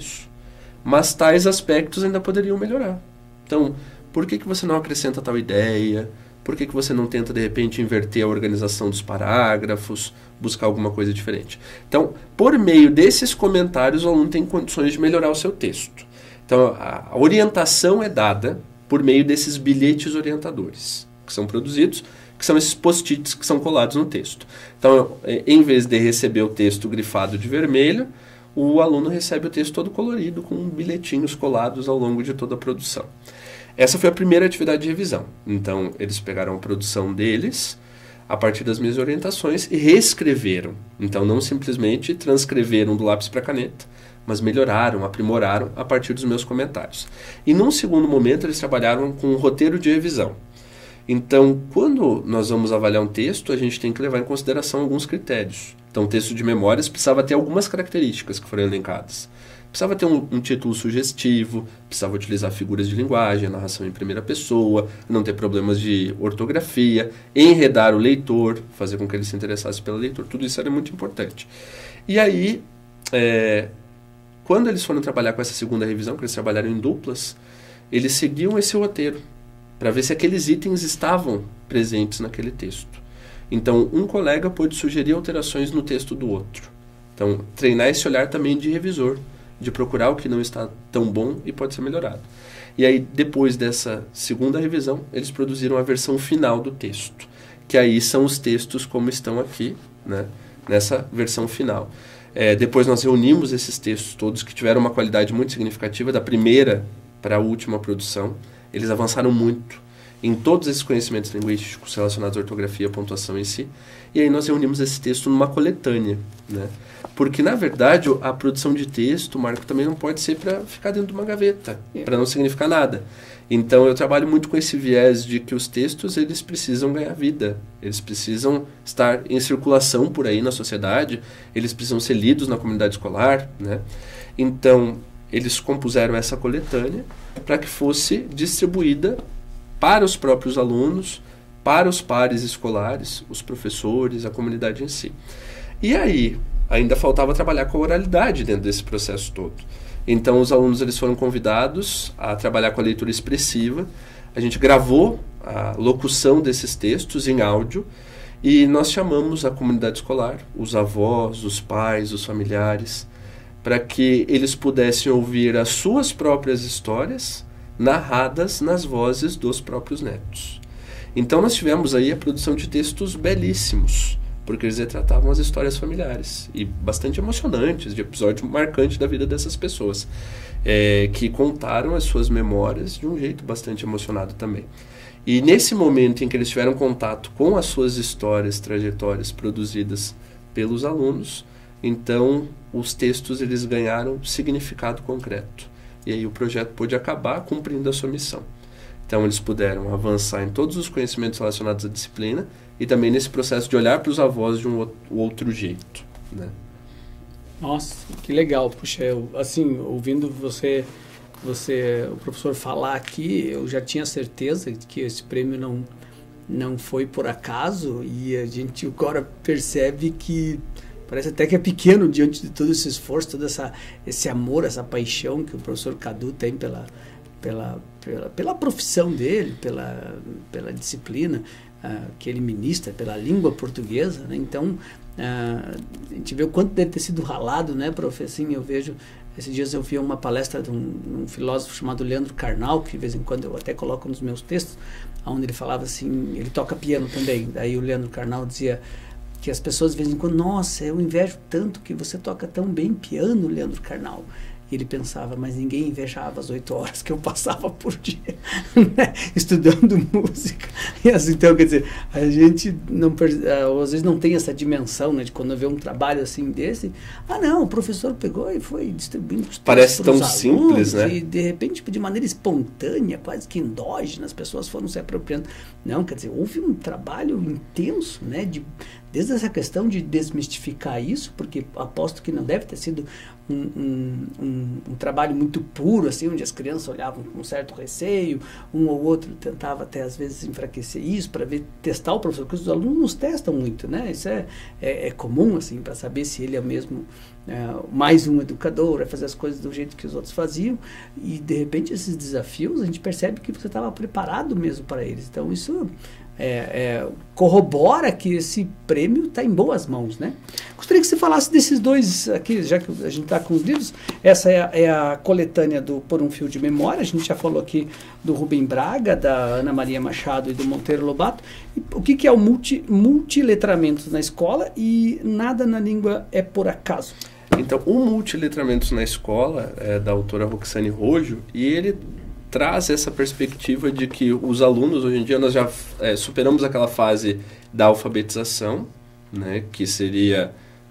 mas tais aspectos ainda poderiam melhorar. Então, por que você não acrescenta tal ideia? Por que você não tenta, de repente, inverter a organização dos parágrafos, buscar alguma coisa diferente? Então, por meio desses comentários, o aluno tem condições de melhorar o seu texto. Então, a orientação é dada por meio desses bilhetes orientadores, que são produzidos, que são esses post-its que são colados no texto. Então, em vez de receber o texto grifado de vermelho, o aluno recebe o texto todo colorido, com bilhetinhos colados ao longo de toda a produção. Essa foi a primeira atividade de revisão. Então, eles pegaram a produção deles, a partir das minhas orientações, e reescreveram. Então, não simplesmente transcreveram do lápis para a caneta, mas melhoraram, aprimoraram a partir dos meus comentários. E num segundo momento eles trabalharam com um roteiro de revisão. Então, quando nós vamos avaliar um texto, a gente tem que levar em consideração alguns critérios. Então, o texto de memórias precisava ter algumas características que foram elencadas. Precisava ter um título sugestivo, precisava utilizar figuras de linguagem, narração em primeira pessoa, não ter problemas de ortografia, enredar o leitor, fazer com que ele se interessasse pela leitura. Tudo isso era muito importante. E aí, quando eles foram trabalhar com essa segunda revisão, que eles trabalharam em duplas, eles seguiam esse roteiro para ver se aqueles itens estavam presentes naquele texto. Então, um colega pôde sugerir alterações no texto do outro. Então, treinar esse olhar também de revisor, de procurar o que não está tão bom e pode ser melhorado. E aí, depois dessa segunda revisão, eles produziram a versão final do texto, que aí são os textos como estão aqui, né, nessa versão final. Depois nós reunimos esses textos todos que tiveram uma qualidade muito significativa, da primeira para a última produção. Eles avançaram muito em todos esses conhecimentos linguísticos relacionados à ortografia e à pontuação em si. E aí nós reunimos esse texto numa coletânea, né? Porque, na verdade, a produção de texto, Marco, também não pode ser para ficar dentro de uma gaveta, para não significar nada. Então, eu trabalho muito com esse viés de que os textos, eles precisam ganhar vida. Eles precisam estar em circulação por aí na sociedade, eles precisam ser lidos na comunidade escolar, né? Então, eles compuseram essa coletânea para que fosse distribuída para os próprios alunos, para os pares escolares, os professores, a comunidade em si. E aí, ainda faltava trabalhar com a oralidade dentro desse processo todo. Então, os alunos eles foram convidados a trabalhar com a leitura expressiva. A gente gravou a locução desses textos em áudio e nós chamamos a comunidade escolar, os avós, os pais, os familiares, para que eles pudessem ouvir as suas próprias histórias narradas nas vozes dos próprios netos. Então nós tivemos aí a produção de textos belíssimos, porque eles retratavam as histórias familiares e bastante emocionantes, de episódio marcante da vida dessas pessoas, que contaram as suas memórias de um jeito bastante emocionado também. E nesse momento em que eles tiveram contato com as suas histórias, trajetórias produzidas pelos alunos, então os textos eles ganharam significado concreto. E aí o projeto pôde acabar cumprindo a sua missão. Então eles puderam avançar em todos os conhecimentos relacionados à disciplina e também nesse processo de olhar para os avós de um outro jeito, né? Nossa, que legal. Puxa, assim, ouvindo o professor falar aqui, eu já tinha certeza de que esse prêmio não foi por acaso, e a gente agora percebe que parece até que é pequeno diante de todo esse esforço, todo esse amor, essa paixão que o professor Cadu tem pela profissão dele, pela disciplina que ele ministra, pela língua portuguesa, né? Então, a gente vê o quanto deve ter sido ralado, né, prof? Assim, eu vejo, esses dias eu vi uma palestra de um filósofo chamado Leandro Carnal, que de vez em quando eu até coloco nos meus textos, onde ele falava assim, ele toca piano também, daí o Leandro Carnal dizia que as pessoas de vez em quando, nossa, eu invejo tanto que você toca tão bem piano, Leandro Carnal. E ele pensava, mas ninguém invejava as 8 horas que eu passava por dia, né, estudando música. E assim, então, quer dizer, a gente às vezes não tem essa dimensão, né, de quando vê um trabalho assim desse, não, o professor pegou e foi distribuindo os parece tão alunos, simples, né? E de repente, de maneira espontânea, quase que endógena, as pessoas foram se apropriando. Não, quer dizer, houve um trabalho intenso, né, desde essa questão de desmistificar isso, porque aposto que não deve ter sido um trabalho muito puro, assim, onde as crianças olhavam com um certo receio, um ou outro tentava até às vezes enfraquecer isso para testar o professor, porque os alunos nos testam muito, né? Isso é comum, assim, para saber se ele é mesmo mais um educador, vai fazer as coisas do jeito que os outros faziam, e de repente esses desafios a gente percebe que você estava preparado mesmo para eles. Então isso corrobora que esse prêmio está em boas mãos, né? Gostaria que você falasse desses dois aqui, já que a gente está com os livros. Essa é a coletânea do Por um Fio de Memória. A gente já falou aqui do Rubem Braga, da Ana Maria Machado e do Monteiro Lobato. E o que é o multiletramento na escola e nada na língua é por acaso? Então, o Multiletramentos na Escola é da autora Roxane Rojo, e ele traz essa perspectiva de que os alunos, hoje em dia, nós já superamos aquela fase da alfabetização, né, que seria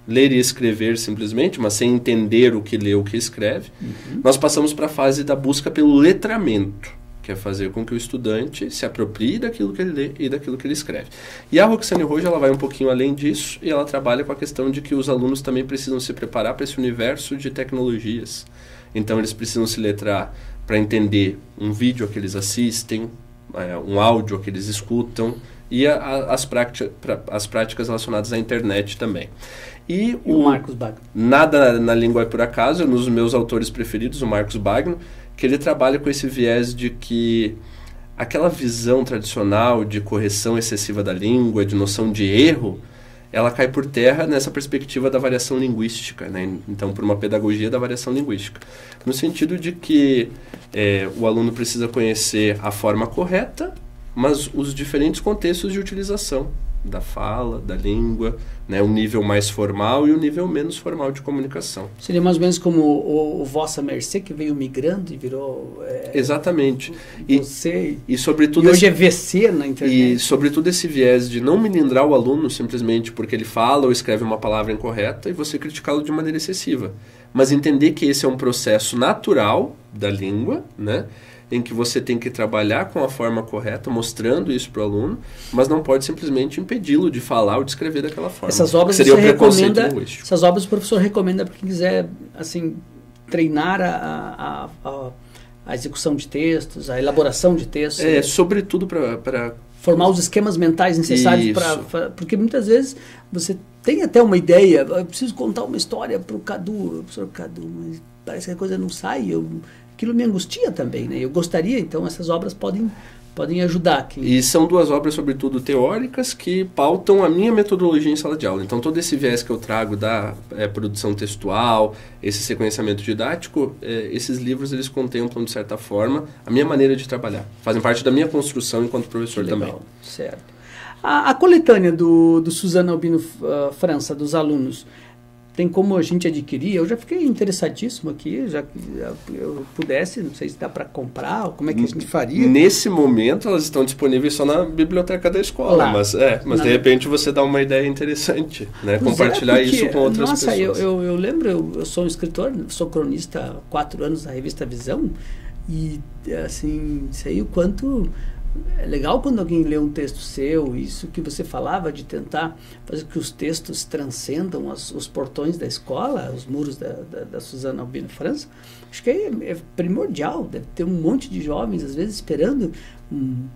ler e escrever simplesmente, mas sem entender o que lê ou o que escreve, nós passamos para a fase da busca pelo letramento, que é fazer com que o estudante se aproprie daquilo que ele lê e daquilo que ele escreve. E a Roxane Rojo, ela vai um pouquinho além disso, e ela trabalha com a questão de que os alunos também precisam se preparar para esse universo de tecnologias. Então, eles precisam se letrar para entender um vídeo que eles assistem, um áudio que eles escutam, e as práticas relacionadas à internet também. E o Marcos Bagno. Nada na Língua é por acaso, um dos meus autores preferidos, o Marcos Bagno, que ele trabalha com esse viés de que aquela visão tradicional de correção excessiva da língua, de noção de erro, ela cai por terra nessa perspectiva da variação linguística, né? Então, por uma pedagogia da variação linguística. No sentido de que o aluno precisa conhecer a forma correta, mas os diferentes contextos de utilização da fala, da língua, né, um nível mais formal e um nível menos formal de comunicação. Seria mais ou menos como o Vossa Mercê, que veio migrando e virou... Exatamente. Você, e sobretudo e hoje é VC na internet. E sobretudo esse viés de não melindrar o aluno simplesmente porque ele fala ou escreve uma palavra incorreta e você criticá-lo de maneira excessiva. Mas entender que esse é um processo natural da língua, né? Em que você tem que trabalhar com a forma correta, mostrando isso para o aluno, mas não pode simplesmente impedi-lo de falar ou de escrever daquela forma. Essas obras seria um preconceito linguístico. Essas obras o professor recomenda para quem quiser assim, treinar a execução de textos, a elaboração de textos. Sobretudo para formar os esquemas mentais necessários para... Porque muitas vezes você tem até uma ideia, eu preciso contar uma história para o professor Cadu, mas parece que a coisa não sai, aquilo me angustia também, né? Eu gostaria, então, essas obras podem ajudar. E são duas obras, sobretudo, teóricas que pautam a minha metodologia em sala de aula. Então, todo esse viés que eu trago da produção textual, esse sequenciamento didático, esses livros, eles contemplam, de certa forma, a minha maneira de trabalhar. Fazem parte da minha construção enquanto professor também. Certo. A coletânea do Suzano Albino França, dos alunos, tem como a gente adquirir? Eu já fiquei interessadíssimo aqui, já que eu pudesse, não sei se dá para comprar, como é que a gente faria? Nesse momento elas estão disponíveis só na biblioteca da escola, mas de repente você dá uma ideia interessante, né? Compartilhar isso com outras pessoas. Eu lembro, eu sou um escritor, sou cronista há 4 anos da revista Visão, e assim, sei o quanto... É legal quando alguém lê um texto seu, isso que você falava de tentar fazer que os textos transcendam os portões da escola, os muros da Suzano Albino França. Acho que é primordial, deve ter um monte de jovens, às vezes, esperando um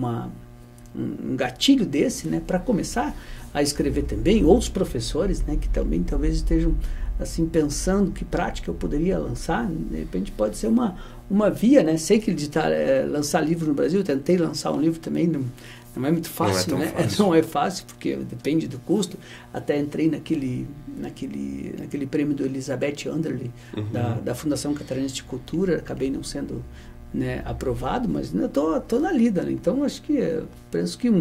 gatilho desse, né, para começar a escrever também, ou os professores, né, que também talvez estejam assim, pensando que prática eu poderia lançar. De repente pode ser uma via, né? Sei que lançar livro no Brasil, eu tentei lançar um livro também, não é muito fácil, não é né? Fácil. Não é fácil, porque depende do custo. Até entrei naquele prêmio do Elizabeth Underley, da Fundação Catarinense de Cultura, acabei não sendo, né, aprovado, mas eu tô na lida, né? Então acho que penso que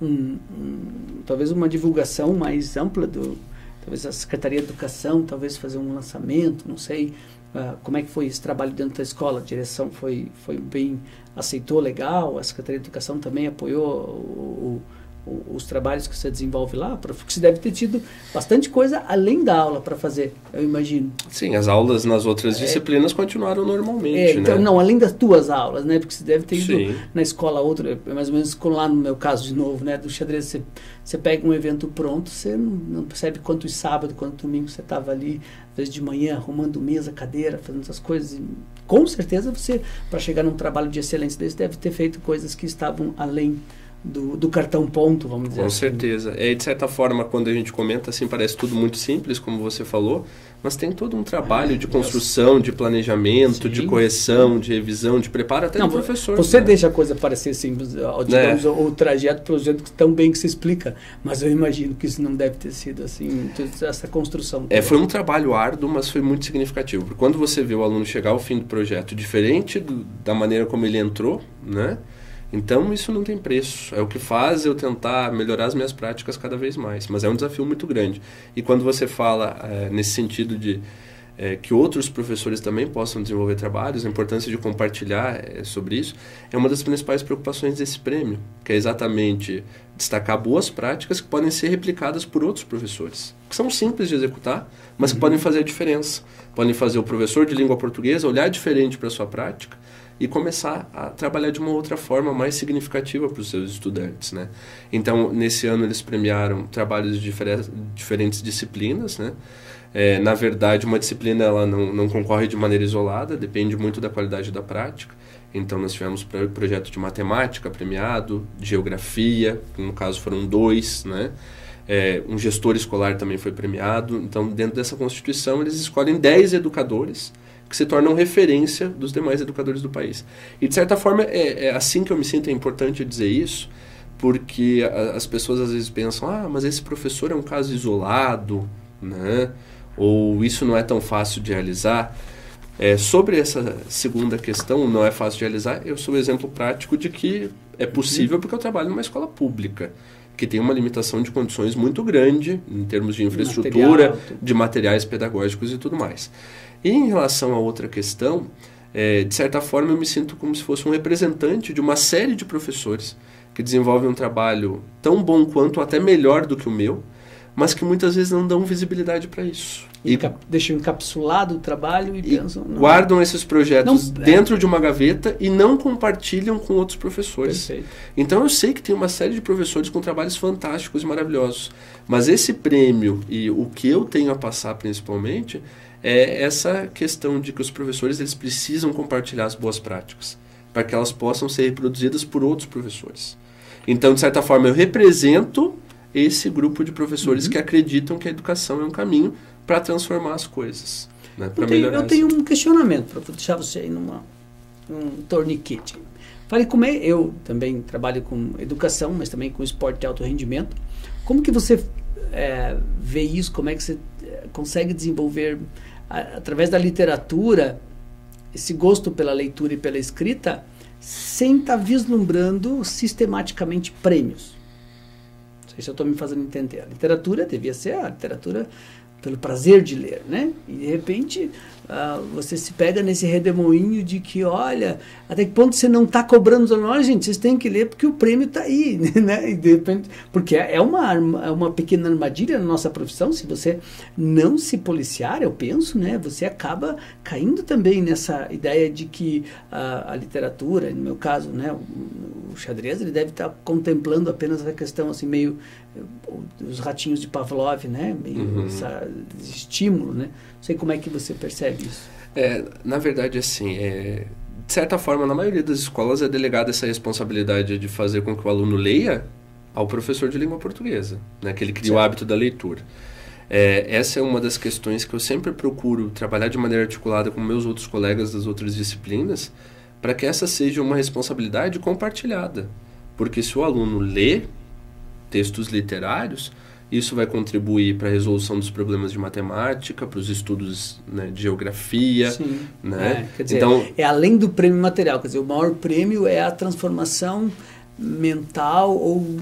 talvez uma divulgação mais ampla talvez a Secretaria de Educação, talvez fazer um lançamento, não sei como é que foi esse trabalho dentro da escola. A direção foi bem, aceitou legal, a Secretaria de Educação também apoiou os trabalhos que você desenvolve lá, porque você deve ter tido bastante coisa além da aula para fazer, eu imagino. Sim, as aulas nas outras disciplinas continuaram normalmente, então, né? Não, além das tuas aulas, né? Porque você deve ter ido Sim. na escola outra, mais ou menos lá no meu caso de novo, né? Do xadrez, você pega um evento pronto, você não percebe quantos sábado, quanto domingo você estava ali, às vezes de manhã, arrumando mesa, cadeira, fazendo essas coisas. E, com certeza você, para chegar num trabalho de excelência desse, deve ter feito coisas que estavam além do cartão ponto, vamos dizer Com assim. certeza. De certa forma, quando a gente comenta assim, parece tudo muito simples, como você falou, mas tem todo um trabalho de construção, de planejamento, de correção, de revisão, de preparo até do professor. Você deixa a coisa parecer simples, digamos, o trajeto pelo jeito tão bem que se explica, mas eu imagino que isso não deve ter sido assim, essa construção. Foi um trabalho árduo, mas foi muito significativo, porque quando você vê o aluno chegar ao fim do projeto diferente da maneira como ele entrou, né? Então, isso não tem preço. É o que faz eu tentar melhorar as minhas práticas cada vez mais. Mas é um desafio muito grande. E quando você fala nesse sentido de que outros professores também possam desenvolver trabalhos, a importância de compartilhar sobre isso, é uma das principais preocupações desse prêmio, que é exatamente destacar boas práticas que podem ser replicadas por outros professores, que são simples de executar, mas que podem fazer a diferença. Podem fazer o professor de língua portuguesa olhar diferente para a sua prática e começar a trabalhar de uma outra forma mais significativa para os seus estudantes, né? Então, nesse ano eles premiaram trabalhos de diferentes disciplinas, né? Na verdade, uma disciplina ela não concorre de maneira isolada, depende muito da qualidade da prática. Então, nós tivemos projeto de matemática premiado, de geografia, que no caso foram 2, né? Um gestor escolar também foi premiado. Então, dentro dessa constituição, eles escolhem 10 educadores que se tornam referência dos demais educadores do país. E, de certa forma, é assim que eu me sinto, é importante dizer isso, porque as pessoas às vezes pensam, mas esse professor é um caso isolado, né? Ou isso não é tão fácil de realizar. Sobre essa segunda questão, não é fácil de realizar, eu sou um exemplo prático de que é possível porque eu trabalho numa escola pública, que tem uma limitação de condições muito grande em termos de infraestrutura, de materiais pedagógicos e tudo mais. E em relação a outra questão, de certa forma eu me sinto como se fosse um representante de uma série de professores que desenvolvem um trabalho tão bom quanto, até melhor do que o meu, mas que muitas vezes não dão visibilidade para isso. E deixam encapsulado o trabalho e pensam... Guardam esses projetos dentro de uma gaveta e não compartilham com outros professores. Perfeito. Então eu sei que tem uma série de professores com trabalhos fantásticos e maravilhosos, mas esse prêmio e o que eu tenho a passar principalmente é essa questão de que os professores eles precisam compartilhar as boas práticas para que elas possam ser reproduzidas por outros professores. Então, de certa forma, eu represento esse grupo de professores que acreditam que a educação é um caminho para transformar as coisas, né, para melhorar. Eu tenho um questionamento para deixar você aí num torniquete. Fale como eu também trabalho com educação, mas também com esporte de alto rendimento. Como que você vê isso? Como é que você consegue desenvolver, através da literatura, esse gosto pela leitura e pela escrita, sem estar vislumbrando sistematicamente prêmios? Não sei se eu estou me fazendo entender. A literatura devia ser a literatura pelo prazer de ler, né? E de repente você se pega nesse redemoinho de que, olha, até que ponto você não está cobrando os alunos, gente, vocês têm que ler porque o prêmio está aí, né? E de repente, porque é uma pequena armadilha na nossa profissão. Se você não se policiar, eu penso, né? Você acaba caindo também nessa ideia de que a literatura, no meu caso, né? O xadrez, ele deve estar contemplando apenas a questão assim meio os ratinhos de Pavlov, né? Meio esse estímulo, né? Não sei como é que você percebe isso. Na verdade, assim, de certa forma, na maioria das escolas é delegada essa responsabilidade de fazer com que o aluno leia ao professor de língua portuguesa, né? Que ele cria o hábito da leitura. Essa é uma das questões que eu sempre procuro trabalhar de maneira articulada com meus outros colegas das outras disciplinas, para que essa seja uma responsabilidade compartilhada. Porque se o aluno lê textos literários, isso vai contribuir para a resolução dos problemas de matemática, para os estudos, né, de geografia. Sim. Né? Quer dizer, então, além do prêmio material, quer dizer, o maior prêmio é a transformação mental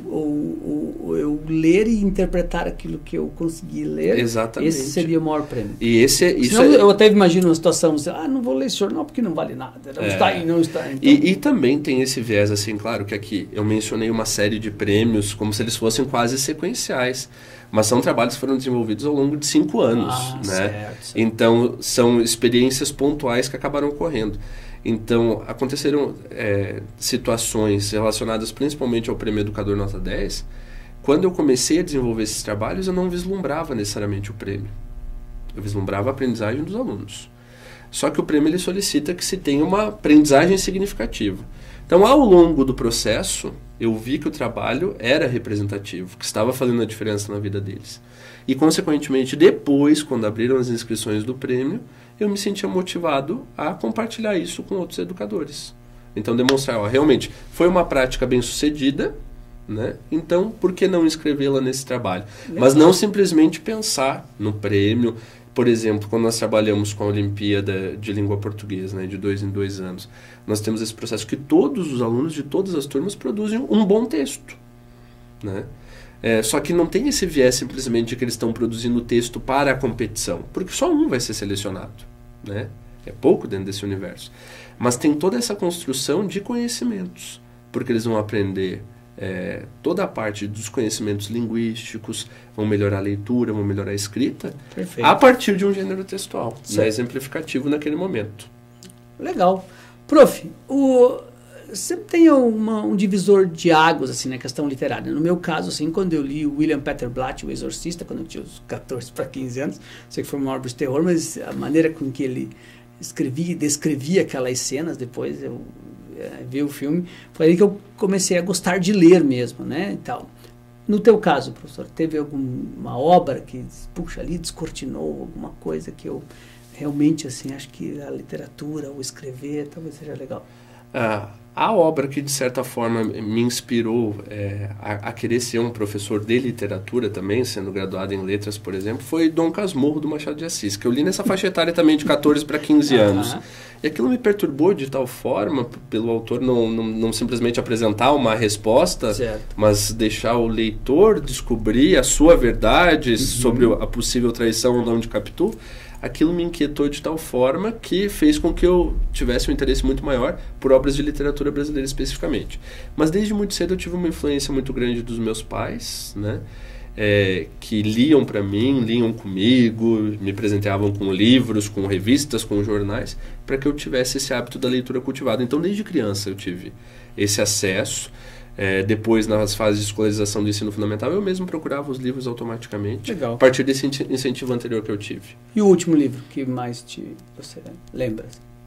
ou eu ler e interpretar aquilo que eu consegui ler. Exatamente. Esse seria o maior prêmio. E eu até imagino uma situação, não vou ler esse jornal porque não vale nada, não está aí, não está. Então... E também tem esse viés, assim, claro que aqui eu mencionei uma série de prêmios como se eles fossem quase sequenciais, mas são trabalhos que foram desenvolvidos ao longo de 5 anos, né? Certo. Então, são experiências pontuais que acabaram ocorrendo. Então, aconteceram situações relacionadas principalmente ao Prêmio Educador Nota 10. Quando eu comecei a desenvolver esses trabalhos, eu não vislumbrava necessariamente o prêmio. Eu vislumbrava a aprendizagem dos alunos. Só que o prêmio ele solicita que se tenha uma aprendizagem significativa. Então, ao longo do processo, eu vi que o trabalho era representativo, que estava fazendo a diferença na vida deles. E, consequentemente, depois, quando abriram as inscrições do prêmio, eu me sentia motivado a compartilhar isso com outros educadores. Então, demonstrar, realmente, foi uma prática bem sucedida, né? Então, por que não inscrevê-la nesse trabalho? Mas não simplesmente pensar no prêmio. Por exemplo, quando nós trabalhamos com a Olimpíada de Língua Portuguesa, né, de 2 em 2 anos, nós temos esse processo que todos os alunos de todas as turmas produzem um bom texto, né? Só que não tem esse viés simplesmente de que eles estão produzindo texto para a competição, porque só um vai ser selecionado, né? É pouco dentro desse universo. Mas tem toda essa construção de conhecimentos, porque eles vão aprender toda a parte dos conhecimentos linguísticos, vão melhorar a leitura, vão melhorar a escrita, Perfeito. A partir de um gênero textual, né, exemplificativo naquele momento. Legal. Prof, você tem um divisor de águas assim, na questão literária. No meu caso, assim, quando eu li o William Peter Blatty, O Exorcista, quando eu tinha uns 14 para 15 anos, sei que foi uma obra de terror, mas a maneira com que ele escrevia e descrevia aquelas cenas, depois eu vi o filme, foi aí que eu comecei a gostar de ler mesmo, né, e tal. No teu caso, professor, teve alguma obra que, puxa, ali descortinou alguma coisa que eu realmente, assim, acho que a literatura, o escrever, talvez seja legal? A obra que, de certa forma, me inspirou a querer ser um professor de literatura também, sendo graduado em letras, por exemplo, foi Dom Casmurro, do Machado de Assis, que eu li nessa faixa etária também de 14 para 15 anos. E aquilo me perturbou de tal forma, pelo autor não simplesmente apresentar uma resposta, certo, mas deixar o leitor descobrir a sua verdade sobre a possível traição ou não de Capitu. Aquilo me inquietou de tal forma que fez com que eu tivesse um interesse muito maior por obras de literatura brasileira especificamente. Mas desde muito cedo eu tive uma influência muito grande dos meus pais, né? Que liam para mim, liam comigo, me presenteavam com livros, com revistas, com jornais, para que eu tivesse esse hábito da leitura cultivada. Então, desde criança eu tive esse acesso. Depois, nas fases de escolarização do ensino fundamental, eu mesmo procurava os livros automaticamente. Legal. A partir desse incentivo anterior que eu tive. E o último livro que mais você lembra?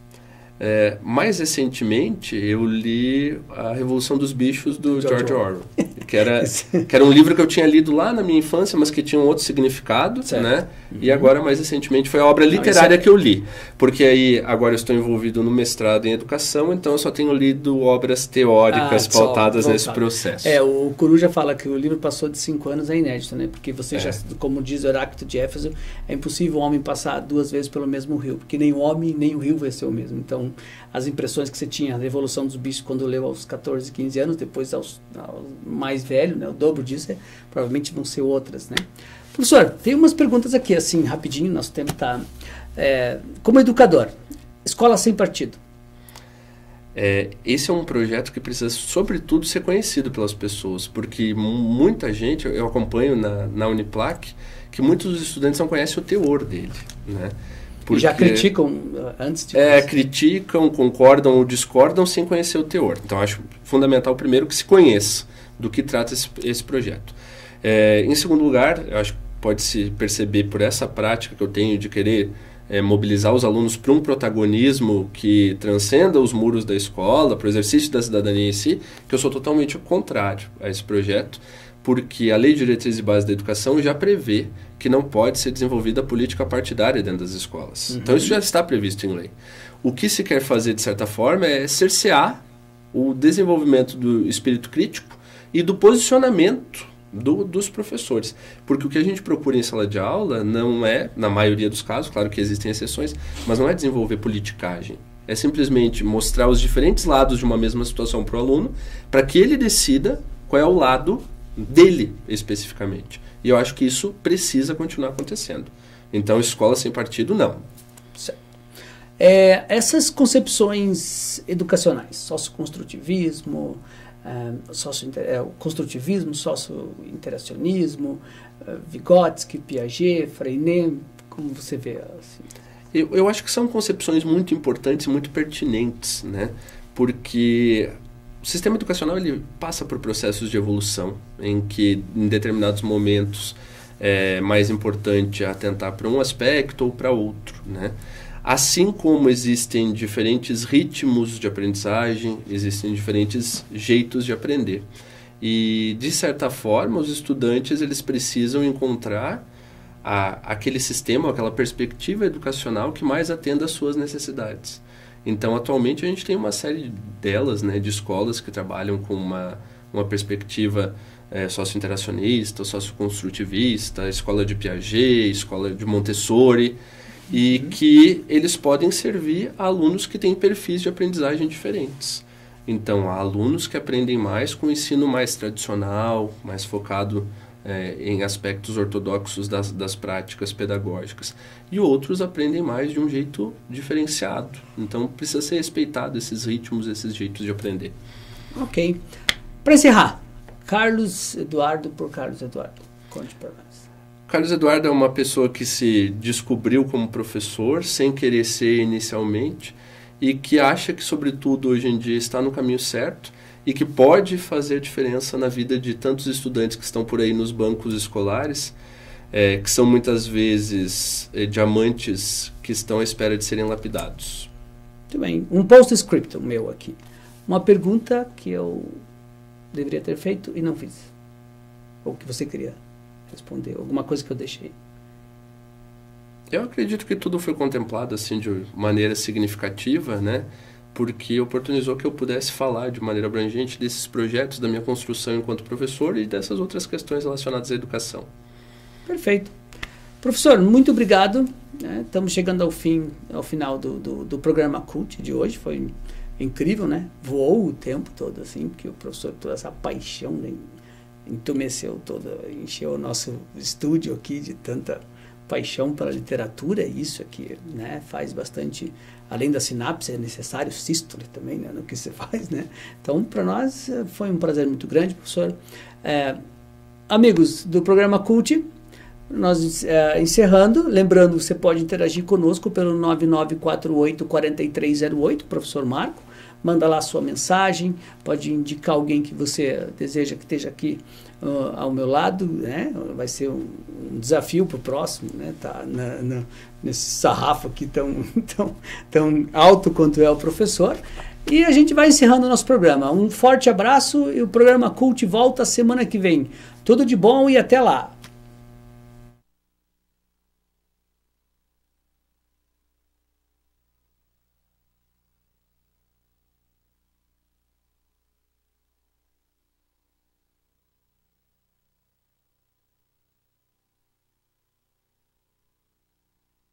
Mais recentemente, eu li A Revolução dos Bichos, do George Orwell, que era um livro que eu tinha lido lá na minha infância, mas que tinha um outro significado, né? E agora, mais recentemente, foi a obra literária que eu li. Porque aí, agora eu estou envolvido no mestrado em educação, então eu só tenho lido obras teóricas pautadas nesse processo. O Coruja fala que o livro passou de 5 anos, é inédito, né? Porque você já, como diz o Heráclito de Éfeso, é impossível o homem passar 2 vezes pelo mesmo rio, porque nem o homem nem o rio vai ser o mesmo. Então, as impressões que você tinha da Evolução dos Bichos quando leu aos 14, 15 anos, depois aos mais velho, né, o dobro disso, provavelmente vão ser outras, né? Professor, tem umas perguntas aqui, assim, rapidinho, nosso tempo está... como educador, escola sem partido. Esse é um projeto que precisa, sobretudo, ser conhecido pelas pessoas, porque muita gente, eu acompanho na Uniplac, que muitos dos estudantes não conhecem o teor dele, né? Porque, já criticam antes de... criticam, concordam ou discordam sem conhecer o teor. Então, acho fundamental, primeiro, que se conheça do que trata esse projeto. Em segundo lugar, eu acho que pode-se perceber por essa prática que eu tenho de querer mobilizar os alunos para um protagonismo que transcenda os muros da escola, para o exercício da cidadania em si, que eu sou totalmente contrário a esse projeto, porque a Lei de Diretrizes e Bases da Educação já prevê que não pode ser desenvolvida política partidária dentro das escolas. Então, isso já está previsto em lei. O que se quer fazer, de certa forma, é cercear o desenvolvimento do espírito crítico e do posicionamento dos professores. Porque o que a gente procura em sala de aula não é, na maioria dos casos, claro que existem exceções, mas não é desenvolver politicagem. É simplesmente mostrar os diferentes lados de uma mesma situação para o aluno, para que ele decida qual é o lado dele, especificamente. E eu acho que isso precisa continuar acontecendo. Então, escola sem partido, não. Certo. Essas concepções educacionais, socioconstrutivismo, construtivismo, socio-interacionismo, Vygotsky, Piaget, Freinet, como você vê? Assim? Eu acho que são concepções muito importantes e muito pertinentes, né? Porque o sistema educacional ele passa por processos de evolução, em que em determinados momentos é mais importante atentar para um aspecto ou para outro, né? Assim como existem diferentes ritmos de aprendizagem, existem diferentes jeitos de aprender. E, de certa forma, os estudantes eles precisam encontrar aquele sistema, aquela perspectiva educacional que mais atenda às suas necessidades. Então, atualmente, a gente tem uma série delas, né, de escolas que trabalham com uma perspectiva socio-interacionista, socio-construtivista, escola de Piaget, escola de Montessori, e que eles podem servir a alunos que têm perfis de aprendizagem diferentes. Então, há alunos que aprendem mais com o ensino mais tradicional, mais focado em aspectos ortodoxos das práticas pedagógicas. E outros aprendem mais de um jeito diferenciado. Então, precisa ser respeitado esses ritmos, esses jeitos de aprender. Ok. Para encerrar, Carlos Eduardo por Carlos Eduardo. Conte para nós. Carlos Eduardo é uma pessoa que se descobriu como professor, sem querer ser inicialmente, e que acha que, sobretudo, hoje em dia está no caminho certo e que pode fazer diferença na vida de tantos estudantes que estão por aí nos bancos escolares, que são muitas vezes diamantes que estão à espera de serem lapidados. Muito bem. Um postscriptum meu aqui. Uma pergunta que eu deveria ter feito e não fiz. Ou que você queria responder. Alguma coisa que eu deixei. Eu acredito que tudo foi contemplado assim de maneira significativa, né? Porque oportunizou que eu pudesse falar de maneira abrangente desses projetos, da minha construção enquanto professor e dessas outras questões relacionadas à educação. Perfeito. Professor, muito obrigado. Estamos chegando ao final do programa CULT de hoje. Foi incrível, né? Voou o tempo todo, assim, porque o professor, toda essa paixão, né, entumeceu toda, encheu o nosso estúdio aqui de tanta paixão pela literatura. Isso aqui, né, faz bastante, além da sinapse, é necessário sístole também, né, no que você faz, né? Então, para nós foi um prazer muito grande, professor. Amigos do programa CULT, nós encerrando, lembrando que você pode interagir conosco pelo 9948-4308, professor Marco. Manda lá a sua mensagem, pode indicar alguém que você deseja que esteja aqui ao meu lado, né? Vai ser um desafio para o próximo, né? Tá nesse sarrafo aqui tão alto quanto é o professor. E a gente vai encerrando o nosso programa. Um forte abraço e o programa CULT volta semana que vem. Tudo de bom e até lá!